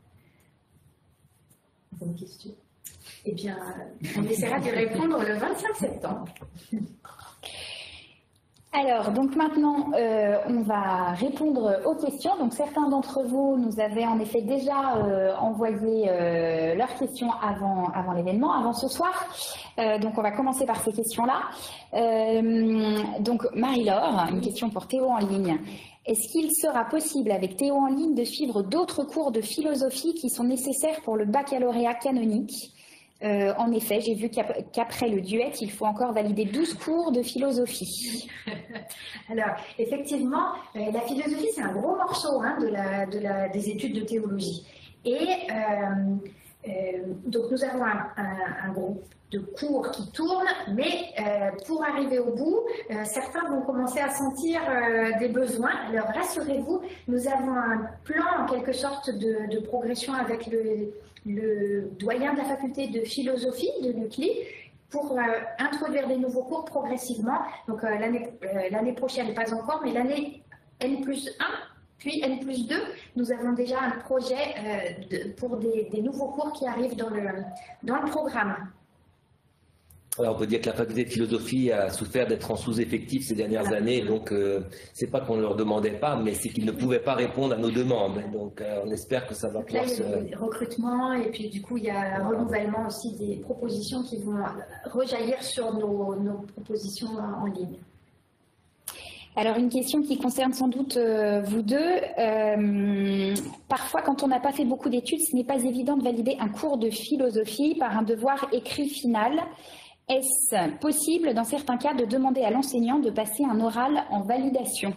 Bonne question. Eh bien, on essaiera d'y répondre le vingt-cinq septembre. Alors, donc maintenant, euh, on va répondre aux questions. Donc, certains d'entre vous nous avaient en effet déjà euh, envoyé euh, leurs questions avant, avant l'événement, avant ce soir. Euh, donc, on va commencer par ces questions-là. Euh, donc, Marie-Laure, une question pour Théo en ligne. Est-ce qu'il sera possible avec Théo en ligne de suivre d'autres cours de philosophie qui sont nécessaires pour le baccalauréat canonique? Euh, en effet, j'ai vu qu'après le duet, il faut encore valider douze cours de philosophie. Alors, effectivement, euh, la philosophie, c'est un gros morceau hein, de la, de la, des études de théologie. Et euh, Euh, donc nous avons un, un, un groupe de cours qui tourne, mais euh, pour arriver au bout, euh, certains vont commencer à sentir euh, des besoins. Alors rassurez-vous, nous avons un plan en quelque sorte de, de progression avec le, le doyen de la faculté de philosophie de l'U C L I pour euh, introduire des nouveaux cours progressivement. Donc euh, l'année euh, l'année prochaine, pas encore, mais l'année N plus un, puis N plus deux, nous avons déjà un projet euh, de, pour des, des nouveaux cours qui arrivent dans le, dans le programme. Alors, on peut dire que la faculté de philosophie a souffert d'être en sous-effectif ces dernières années, donc euh, c'est pas qu'on ne leur demandait pas, mais c'est qu'ils ne pouvaient pas répondre à nos demandes. Donc, euh, on espère que ça va pouvoir se... Là, il y a des recrutements et puis du coup, il y a un renouvellement aussi des propositions qui vont rejaillir sur nos, nos propositions en ligne. Alors, une question qui concerne sans doute euh, vous deux. Euh, parfois, quand on n'a pas fait beaucoup d'études, ce n'est pas évident de valider un cours de philosophie par un devoir écrit final. Est-ce possible, dans certains cas, de demander à l'enseignant de passer un oral en validation?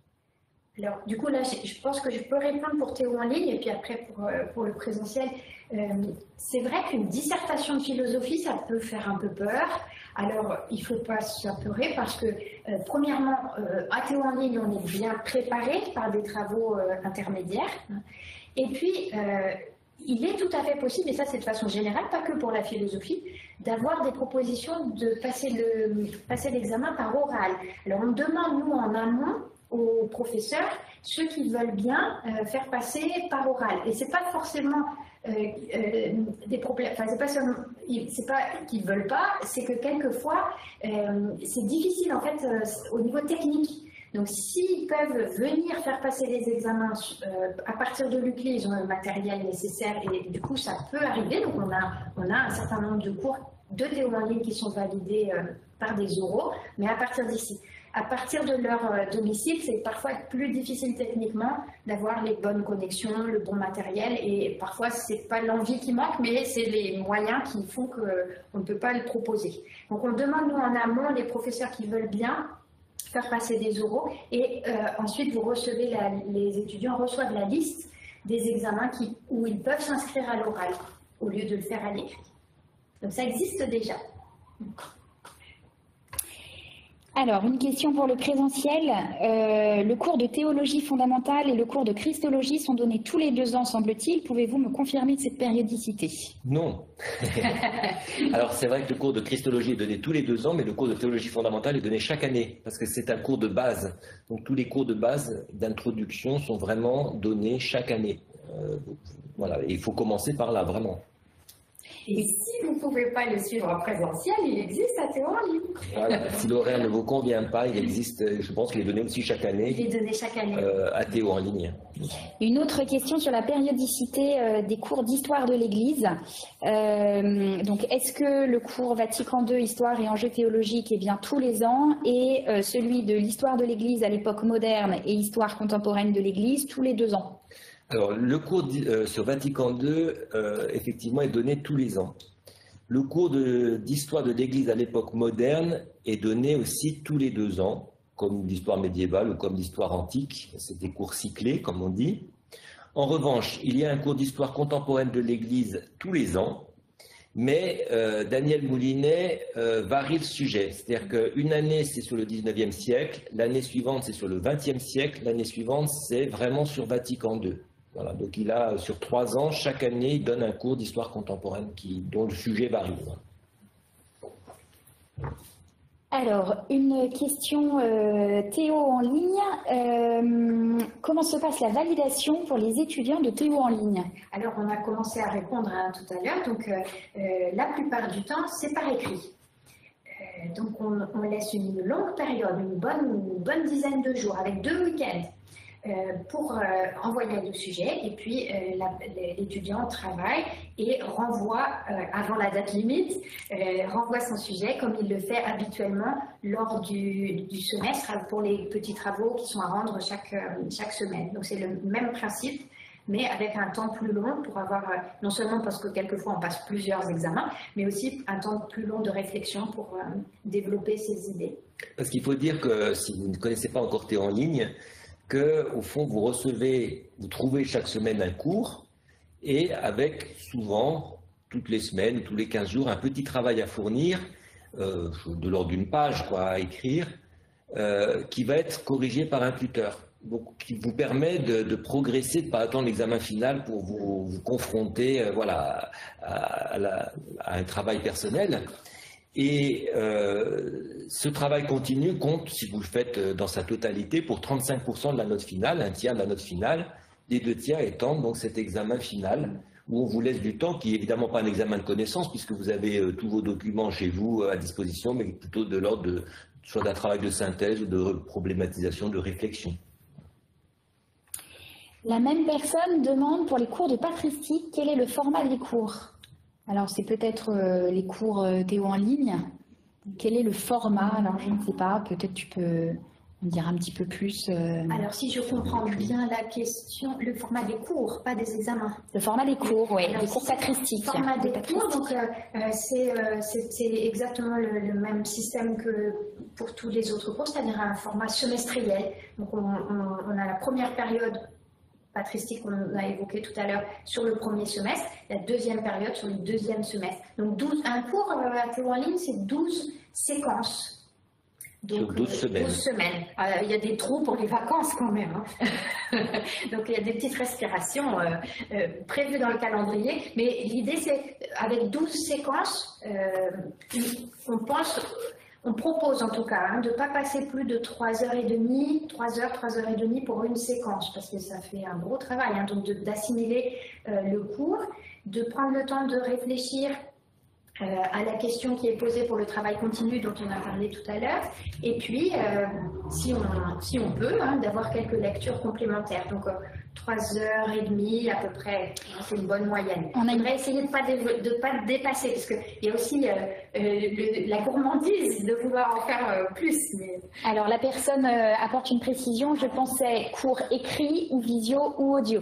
Alors, du coup, là, je pense que je peux répondre pour Théo en ligne et puis après pour, pour le présentiel. Euh, c'est vrai qu'une dissertation de philosophie, ça peut faire un peu peur. Alors, il ne faut pas s'apeurer parce que, euh, premièrement, euh, à Théo en ligne, on est bien préparé par des travaux euh, intermédiaires. Et puis, euh, il est tout à fait possible, et ça c'est de façon générale, pas que pour la philosophie, d'avoir des propositions de passer le, passer l'examen par oral. Alors, on demande, nous, en amont, aux professeurs, ceux qui veulent bien euh, faire passer par oral. Et c'est pas forcément euh, euh, des problèmes, enfin c'est pas seulement, c'est pas qu'ils veulent pas, c'est que quelquefois euh, c'est difficile en fait euh, au niveau technique. Donc s'ils peuvent venir faire passer les examens euh, à partir de l'U C L I, ils ont le matériel nécessaire et du coup ça peut arriver. Donc on a, on a un certain nombre de cours de Théo en ligne qui sont validés euh, par des oraux, mais à partir d'ici. À partir de leur domicile, c'est parfois plus difficile techniquement d'avoir les bonnes connexions, le bon matériel et parfois c'est pas l'envie qui manque, mais c'est les moyens qui font qu'on ne peut pas le proposer. Donc on demande nous en amont les professeurs qui veulent bien faire passer des oraux et euh, ensuite vous recevez la, les étudiants reçoivent la liste des examens qui, où ils peuvent s'inscrire à l'oral au lieu de le faire à l'écrit. Donc ça existe déjà. Alors, une question pour le présentiel. Euh, le cours de théologie fondamentale et le cours de christologie sont donnés tous les deux ans, semble-t-il. Pouvez-vous me confirmer de cette périodicité? Non. Alors, c'est vrai que le cours de christologie est donné tous les deux ans, mais le cours de théologie fondamentale est donné chaque année, parce que c'est un cours de base. Donc, tous les cours de base d'introduction sont vraiment donnés chaque année. Euh, voilà, et il faut commencer par là, vraiment. Et si vous ne pouvez pas le suivre en présentiel, il existe à Théo en ligne. Voilà, si l'horaire ne vous convient pas, il existe, je pense qu'il est donné aussi chaque année, il est donné chaque année. Euh, à Théo en ligne. Une autre question sur la périodicité euh, des cours d'histoire de l'Église. Euh, donc, est-ce que le cours Vatican deux, Histoire et enjeux théologiques est bien tous les ans et euh, celui de l'histoire de l'Église à l'époque moderne et histoire contemporaine de l'Église tous les deux ans? Alors, le cours euh, sur Vatican deux, euh, effectivement, est donné tous les ans. Le cours d'histoire de, de l'Église à l'époque moderne est donné aussi tous les deux ans, comme l'histoire médiévale ou comme l'histoire antique. C'est des cours cyclés, comme on dit. En revanche, il y a un cours d'histoire contemporaine de l'Église tous les ans, mais euh, Daniel Moulinet euh, varie le sujet. C'est-à-dire qu'une année, c'est sur le dix-neuvième siècle, l'année suivante, c'est sur le vingtième siècle, l'année suivante, c'est vraiment sur Vatican deux. Voilà, donc il a sur trois ans, chaque année, il donne un cours d'histoire contemporaine qui, dont le sujet varie. Alors, une question euh, Théo en ligne. Euh, comment se passe la validation pour les étudiants de Théo en ligne? Alors, on a commencé à répondre hein, tout à l'heure. Donc, euh, euh, la plupart du temps, c'est par écrit. Euh, donc, on, on laisse une longue période, une bonne, une bonne dizaine de jours, avec deux week-ends. Euh, pour euh, envoyer le sujet et puis euh, l'étudiant travaille et renvoie euh, avant la date limite, euh, renvoie son sujet comme il le fait habituellement lors du, du semestre pour les petits travaux qui sont à rendre chaque, euh, chaque semaine. Donc c'est le même principe mais avec un temps plus long pour avoir, euh, non seulement parce que quelquefois on passe plusieurs examens, mais aussi un temps plus long de réflexion pour euh, développer ses idées. Parce qu'il faut dire que si vous ne connaissez pas encore Théo en ligne, que, au fond, vous recevez, vous trouvez chaque semaine un cours, et avec souvent, toutes les semaines, tous les quinze jours, un petit travail à fournir, euh, de l'ordre d'une page quoi, à écrire, euh, qui va être corrigé par un tuteur. Donc, qui vous permet de, de progresser, de ne pas attendre l'examen final pour vous, vous confronter euh, voilà, à, à, la, à un travail personnel. Et euh, ce travail continu compte, si vous le faites dans sa totalité, pour trente-cinq pour cent de la note finale, un tiers de la note finale, les deux tiers étant donc cet examen final, où on vous laisse du temps, qui n'est évidemment pas un examen de connaissance, puisque vous avez euh, tous vos documents chez vous euh, à disposition, mais plutôt de l'ordre de, soit d'un travail de synthèse ou de problématisation, de réflexion. La même personne demande pour les cours de patristique, quel est le format des cours? Alors, c'est peut-être euh, les cours euh, Théo en ligne. Quel est le format? Alors, je ne sais pas, peut-être tu peux me dire un petit peu plus. Euh, Alors, si je comprends bien la question, le format des cours, pas des examens. Le format des cours, oui, Alors, des cours patristiques. Le format des patristiques. cours, donc euh, euh, c'est euh, exactement le, le même système que pour tous les autres cours, c'est-à-dire un format semestriel. Donc, on, on, on a la première période patristique qu'on a évoqué tout à l'heure sur le premier semestre, la deuxième période sur le deuxième semestre. Donc douze, un cours euh, à Théo en ligne, c'est douze séquences. Donc, sur douze semaines. douze semaines. Alors, il y a des trous pour les vacances quand même. Hein. Donc il y a des petites respirations euh, euh, prévues dans le calendrier. Mais l'idée c'est, avec douze séquences, euh, on pense... On propose en tout cas hein, de ne pas passer plus de trois heures trente, trois heures, trois heures trente pour une séquence, parce que ça fait un gros travail, hein, donc d'assimiler euh, le cours, de prendre le temps de réfléchir euh, à la question qui est posée pour le travail continu dont on a parlé tout à l'heure, et puis, euh, si, on, si on peut, hein, d'avoir quelques lectures complémentaires. Donc, euh, trois heures trente à peu près, c'est une bonne moyenne. On aimerait essayer de ne pas, de pas dépasser, parce qu'il y a aussi euh, euh, le, la gourmandise de vouloir en faire euh, plus. Mais... Alors la personne euh, apporte une précision, je pensais cours écrit ou visio ou audio.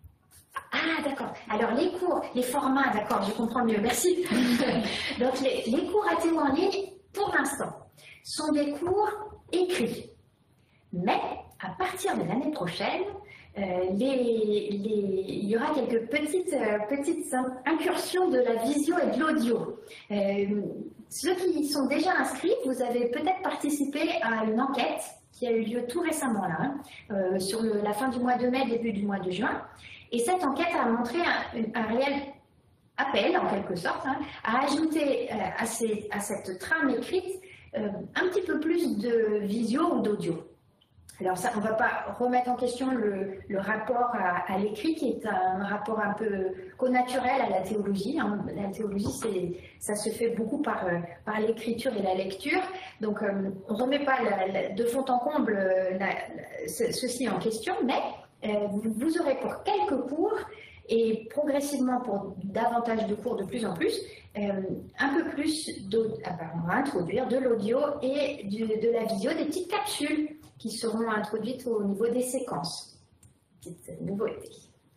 Ah d'accord, alors les cours, les formats, d'accord, je comprends mieux, merci. Donc les, les cours à Théo en ligne, pour l'instant, sont des cours écrits. Mais à partir de l'année prochaine, Euh, les, les, il y aura quelques petites, euh, petites incursions de la visio et de l'audio. Euh, ceux qui sont déjà inscrits, vous avez peut-être participé à une enquête qui a eu lieu tout récemment là, hein, euh, sur le, la fin du mois de mai, début du mois de juin. Et cette enquête a montré un, un réel appel, en quelque sorte, hein, à ajouter euh, à, ces, à cette trame écrite euh, un petit peu plus de visio ou d'audio. Alors ça, on ne va pas remettre en question le, le rapport à, à l'écrit, qui est un rapport un peu connaturel à la théologie. Hein. La théologie, ça se fait beaucoup par, par l'écriture et la lecture. Donc euh, on ne remet pas la, la, de fond en comble la, la, ce, ceci en question, mais euh, vous, vous aurez pour quelques cours, et progressivement pour davantage de cours de plus en plus, euh, un peu plus, ah ben, on va introduire de l'audio et du, de la vidéo, des petites capsules qui seront introduites au niveau des séquences. Petite nouveauté.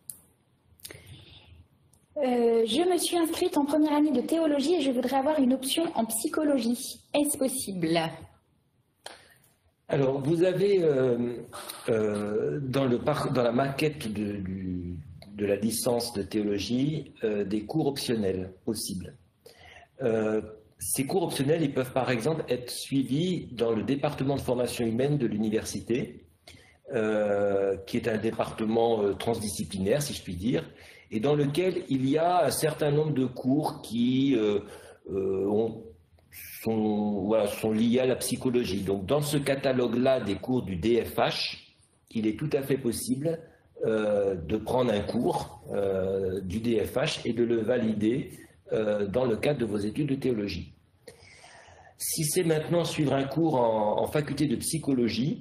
Euh, je me suis inscrite en première année de théologie et je voudrais avoir une option en psychologie. Est-ce possible? Alors, vous avez euh, euh, dans, le par, dans la maquette de, du, de la licence de théologie euh, des cours optionnels possibles. Euh, Ces cours optionnels, ils peuvent par exemple être suivis dans le département de formation humaine de l'université, euh, qui est un département euh, transdisciplinaire, si je puis dire, et dans lequel il y a un certain nombre de cours qui euh, euh, ont, sont, voilà, sont liés à la psychologie. Donc dans ce catalogue-là des cours du D F H, il est tout à fait possible euh, de prendre un cours euh, du D F H et de le valider dans le cadre de vos études de théologie. Si c'est maintenant suivre un cours en, en faculté de psychologie,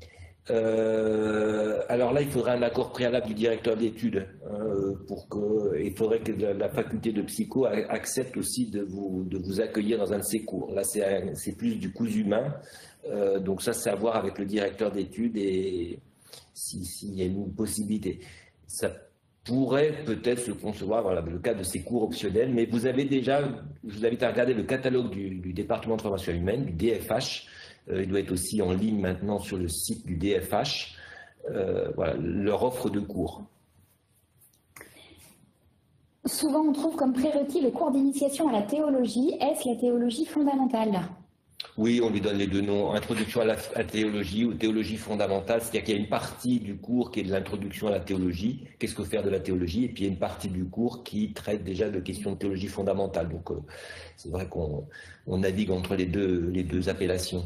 euh, alors là il faudrait un accord préalable du directeur d'études, hein, pour que, il faudrait que la, la faculté de psycho accepte aussi de vous, de vous accueillir dans un de ces cours. Là c'est plus du cousu humain, euh, donc ça c'est à voir avec le directeur d'études et s'il si y a une possibilité. Ça pourrait peut-être se concevoir dans le cadre de ces cours optionnels, mais vous avez déjà, je vous invite à regarder le catalogue du, du département de formation humaine, du D F H, euh, il doit être aussi en ligne maintenant sur le site du D F H, euh, voilà, leur offre de cours. Souvent, on trouve comme prérequis le cours d'initiation à la théologie. Est-ce la théologie fondamentale? Oui, on lui donne les deux noms, introduction à la, à la théologie ou théologie fondamentale, c'est-à-dire qu'il y a une partie du cours qui est de l'introduction à la théologie, qu'est-ce que faire de la théologie, et puis il y a une partie du cours qui traite déjà de questions de théologie fondamentale. Donc euh, c'est vrai qu'on on navigue entre les deux, les deux appellations.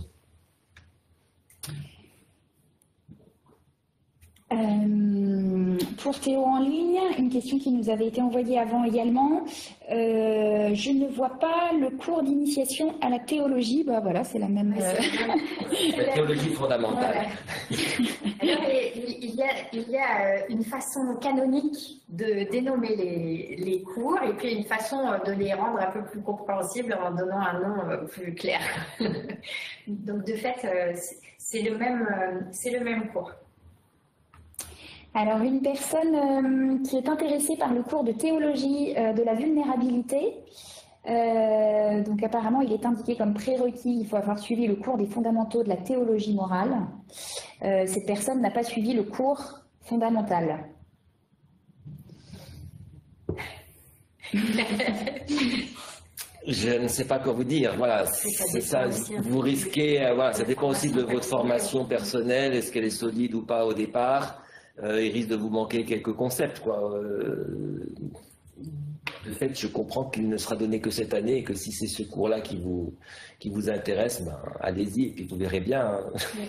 Euh, pour Théo en ligne, une question qui nous avait été envoyée avant également. Euh, je ne vois pas le cours d'initiation à la théologie. Bah voilà, c'est la même. Euh... la théologie fondamentale. Alors, il y a, il y a une façon canonique de dénommer les, les cours et puis une façon de les rendre un peu plus compréhensibles en donnant un nom plus clair. Donc de fait, c'est le même, c'est le même cours. Alors, une personne euh, qui est intéressée par le cours de théologie euh, de la vulnérabilité, euh, donc apparemment il est indiqué comme prérequis, il faut avoir suivi le cours des fondamentaux de la théologie morale. Euh, cette personne n'a pas suivi le cours fondamental. Je ne sais pas quoi vous dire. Voilà, c'est ça. Vous risquez, euh, voilà, ça dépend aussi de votre formation personnelle, est-ce qu'elle est solide ou pas au départ. Euh, il risque de vous manquer quelques concepts, quoi. Euh, de fait, je comprends qu'il ne sera donné que cette année et que si c'est ce cours-là qui vous, qui vous intéresse, ben, allez-y et puis vous verrez bien.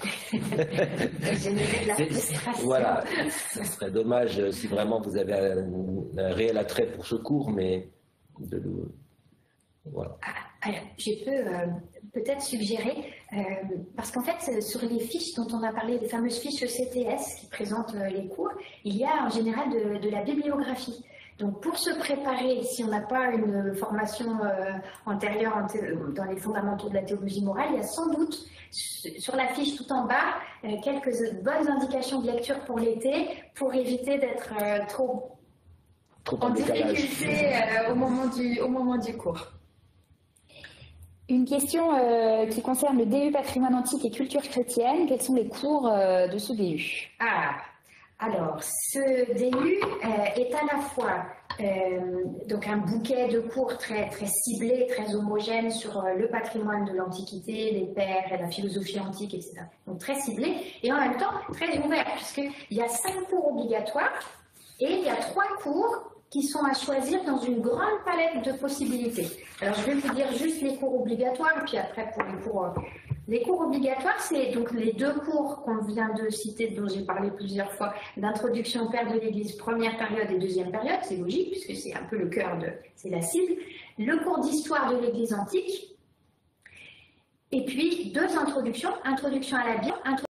Voilà, ce serait dommage si vraiment vous avez un, un réel attrait pour ce cours, mais de le... Voilà. Alors, je peux euh, peut-être suggérer, euh, parce qu'en fait, sur les fiches dont on a parlé, les fameuses fiches E C T S qui présentent euh, les cours, il y a en général de, de la bibliographie. Donc, pour se préparer, si on n'a pas une formation euh, antérieure en dans les fondamentaux de la théologie morale, il y a sans doute sur la fiche tout en bas euh, quelques bonnes indications de lecture pour l'été, pour éviter d'être euh, trop, trop en difficulté euh, au, moment du, au moment du cours. Une question euh, qui concerne le D U Patrimoine antique et culture chrétienne. Quels sont les cours euh, de ce D U? Ah, alors, ce D U euh, est à la fois euh, donc un bouquet de cours très, très ciblés, très homogènes sur euh, le patrimoine de l'Antiquité, les pères et la philosophie antique, et cetera. Donc très ciblé, et en même temps très ouvert, puisqu'il y a cinq cours obligatoires et il y a trois cours qui sont à choisir dans une grande palette de possibilités. Alors, je vais vous dire juste les cours obligatoires, puis après, pour les cours... Les cours obligatoires, c'est donc les deux cours qu'on vient de citer, dont j'ai parlé plusieurs fois, d'introduction au Père de l'Église, première période et deuxième période, c'est logique, puisque c'est un peu le cœur de... c'est la cible. Le cours d'histoire de l'Église antique, et puis deux introductions, introduction à la Bible, introduction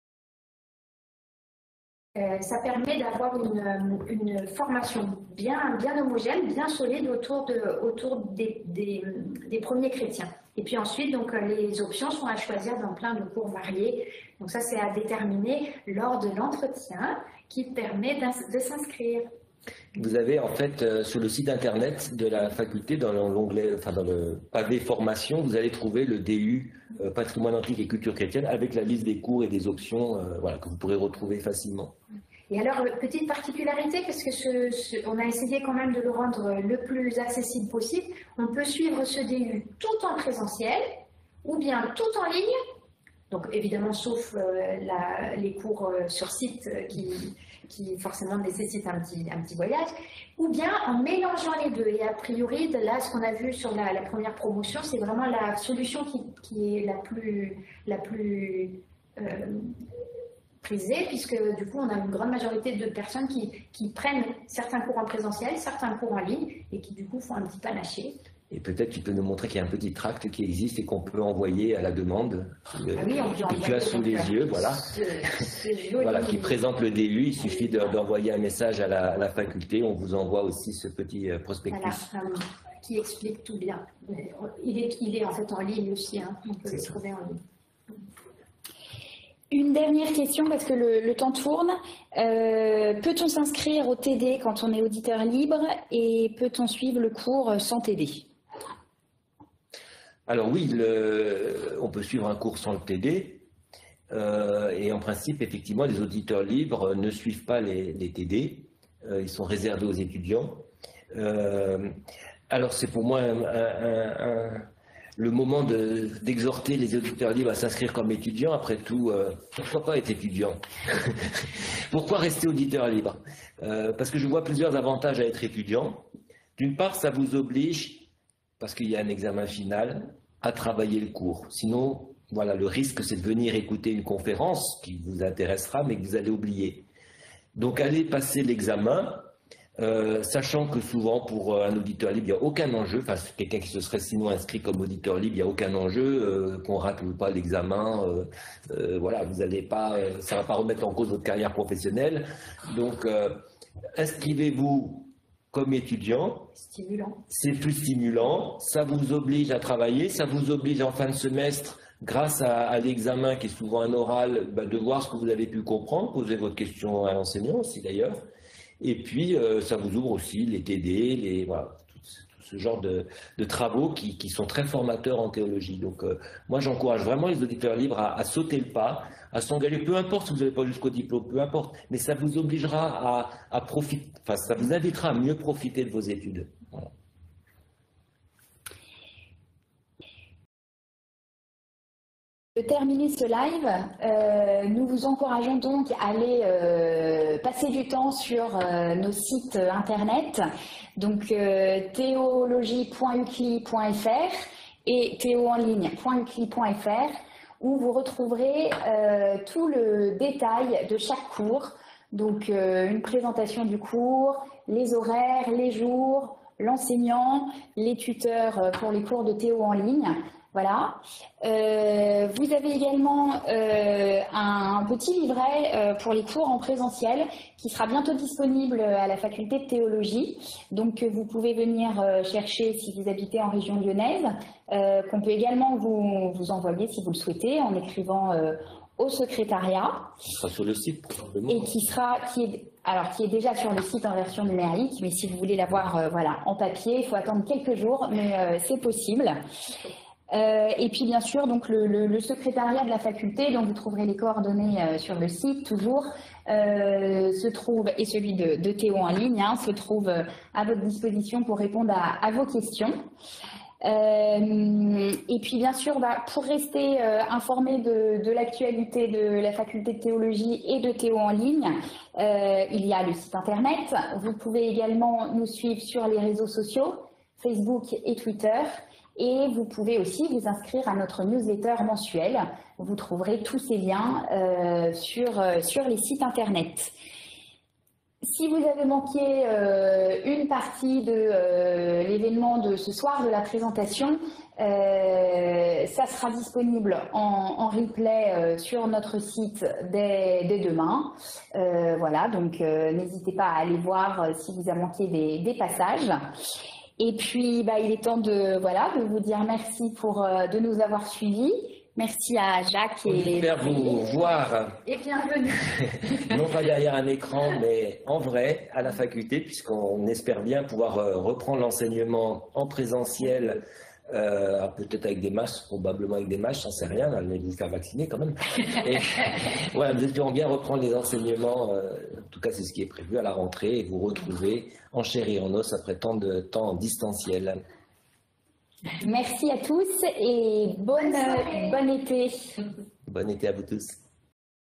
Euh, ça permet d'avoir une, une formation bien, bien homogène, bien solide autour, de, autour des, des, des premiers chrétiens. Et puis ensuite, donc, les options sont à choisir dans plein de cours variés. Donc ça, c'est à déterminer lors de l'entretien qui permet de s'inscrire. Vous avez en fait euh, sur le site internet de la faculté, dans l'onglet, enfin dans le pavé formation, vous allez trouver le D U euh, Patrimoine antique et culture chrétienne avec la liste des cours et des options, euh, voilà, que vous pourrez retrouver facilement. Et alors, petite particularité, parce que ce, ce, on a essayé quand même de le rendre le plus accessible possible, on peut suivre ce D U tout en présentiel ou bien tout en ligne. Donc évidemment, sauf euh, la, les cours euh, sur site euh, qui, qui forcément nécessitent un petit, un petit voyage, ou bien en mélangeant les deux. Et a priori, de là, ce qu'on a vu sur la, la première promotion, c'est vraiment la solution qui, qui est la plus, la plus euh, prisée, puisque du coup, on a une grande majorité de personnes qui, qui prennent certains cours en présentiel, certains cours en ligne, et qui du coup font un petit panaché. Et peut-être tu peux nous montrer qu'il y a un petit tract qui existe et qu'on peut envoyer à la demande. Ah oui, on peut que tu as sous les yeux, voilà. Ce, ce voilà, qui présente le D U. Il suffit d'envoyer un message à la, à la faculté. On vous envoie aussi ce petit prospectus. Voilà, um, qui explique tout bien. Il est, il est en fait en ligne aussi. Hein. On peut le trouver en ligne. Une dernière question, parce que le, le temps tourne. Euh, peut-on s'inscrire au T D quand on est auditeur libre et peut-on suivre le cours sans T D? Alors oui, le, on peut suivre un cours sans le T D. Euh, et en principe, effectivement, les auditeurs libres ne suivent pas les, les T D. Euh, ils sont réservés aux étudiants. Euh, alors c'est pour moi un, un, un, le moment d'exhorter de, les auditeurs libres à s'inscrire comme étudiants. Après tout, euh, pourquoi pas être étudiant? Pourquoi rester auditeur libre? euh, Parce que je vois plusieurs avantages à être étudiant. D'une part, ça vous oblige, parce qu'il y a un examen final, à travailler le cours. Sinon, voilà, le risque, c'est de venir écouter une conférence qui vous intéressera, mais que vous allez oublier. Donc, allez passer l'examen, euh, sachant que souvent, pour un auditeur libre, il n'y a aucun enjeu. Enfin, quelqu'un qui se serait sinon inscrit comme auditeur libre, il n'y a aucun enjeu, euh, qu'on rate ou pas l'examen. Euh, euh, voilà, vous allez pas, euh, ça ne va pas remettre en cause votre carrière professionnelle. Donc, euh, inscrivez-vous comme étudiant, c'est plus stimulant, ça vous oblige à travailler, ça vous oblige en fin de semestre, grâce à, à l'examen qui est souvent un oral, bah, de voir ce que vous avez pu comprendre, poser votre question à l'enseignant aussi d'ailleurs, et puis euh, ça vous ouvre aussi les T D, les, voilà, tout, tout ce genre de, de travaux qui, qui sont très formateurs en théologie. Donc euh, moi j'encourage vraiment les auditeurs libres à, à sauter le pas, à s'engager, peu importe si vous n'allez pas jusqu'au diplôme, peu importe, mais ça vous obligera à, à profiter, enfin ça vous invitera à mieux profiter de vos études. Voilà. De terminer ce live, euh, nous vous encourageons donc à aller euh, passer du temps sur euh, nos sites internet, donc euh, théologie point u c l i point f r et théo en ligne point u c l i point f r, où vous retrouverez euh, tout le détail de chaque cours, donc euh, une présentation du cours, les horaires, les jours, l'enseignant, les tuteurs pour les cours de Théo en ligne. Voilà. Euh, vous avez également euh, un petit livret euh, pour les cours en présentiel qui sera bientôt disponible à la faculté de théologie. Donc vous pouvez venir euh, chercher si vous habitez en région lyonnaise, euh, qu'on peut également vous, vous envoyer si vous le souhaitez en écrivant euh, au secrétariat. Qui sera sur le site. Et qui sera, qui est, alors qui est déjà sur le site en version numérique, mais si vous voulez l'avoir euh, voilà, en papier, il faut attendre quelques jours, mais euh, c'est possible. Euh, et puis bien sûr donc le, le, le secrétariat de la faculté, dont vous trouverez les coordonnées euh, sur le site toujours, euh, se trouve, et celui de, de Théo en ligne, hein, se trouve euh, à votre disposition pour répondre à, à vos questions. Euh, et puis bien sûr, bah, pour rester euh, informé de, de l'actualité de la faculté de théologie et de Théo en ligne, euh, il y a le site internet. Vous pouvez également nous suivre sur les réseaux sociaux, Facebook et Twitter. Et vous pouvez aussi vous inscrire à notre newsletter mensuelle. Vous trouverez tous ces liens euh, sur, euh, sur les sites internet. Si vous avez manqué euh, une partie de euh, l'événement de ce soir, de la présentation, euh, ça sera disponible en, en replay euh, sur notre site dès, dès demain. Euh, voilà, donc euh, n'hésitez pas à aller voir euh, si vous avez manqué des, des passages. Et puis, bah, il est temps de, voilà, de vous dire merci pour, euh, de nous avoir suivis. Merci à Jacques et... J'espère vous voir. Et bienvenue. Non pas derrière un écran, mais en vrai, à la faculté, puisqu'on espère bien pouvoir euh, reprendre l'enseignement en présentiel, euh, peut-être avec des masques, probablement avec des masques, j'en sais rien, allez vous faire vacciner quand même. Et, ouais, nous espérons bien reprendre les enseignements, euh, en tout cas c'est ce qui est prévu à la rentrée, et vous retrouver en chair et en os après tant de temps en distanciel. Merci à tous et bonne, bon été. Bon été à vous tous.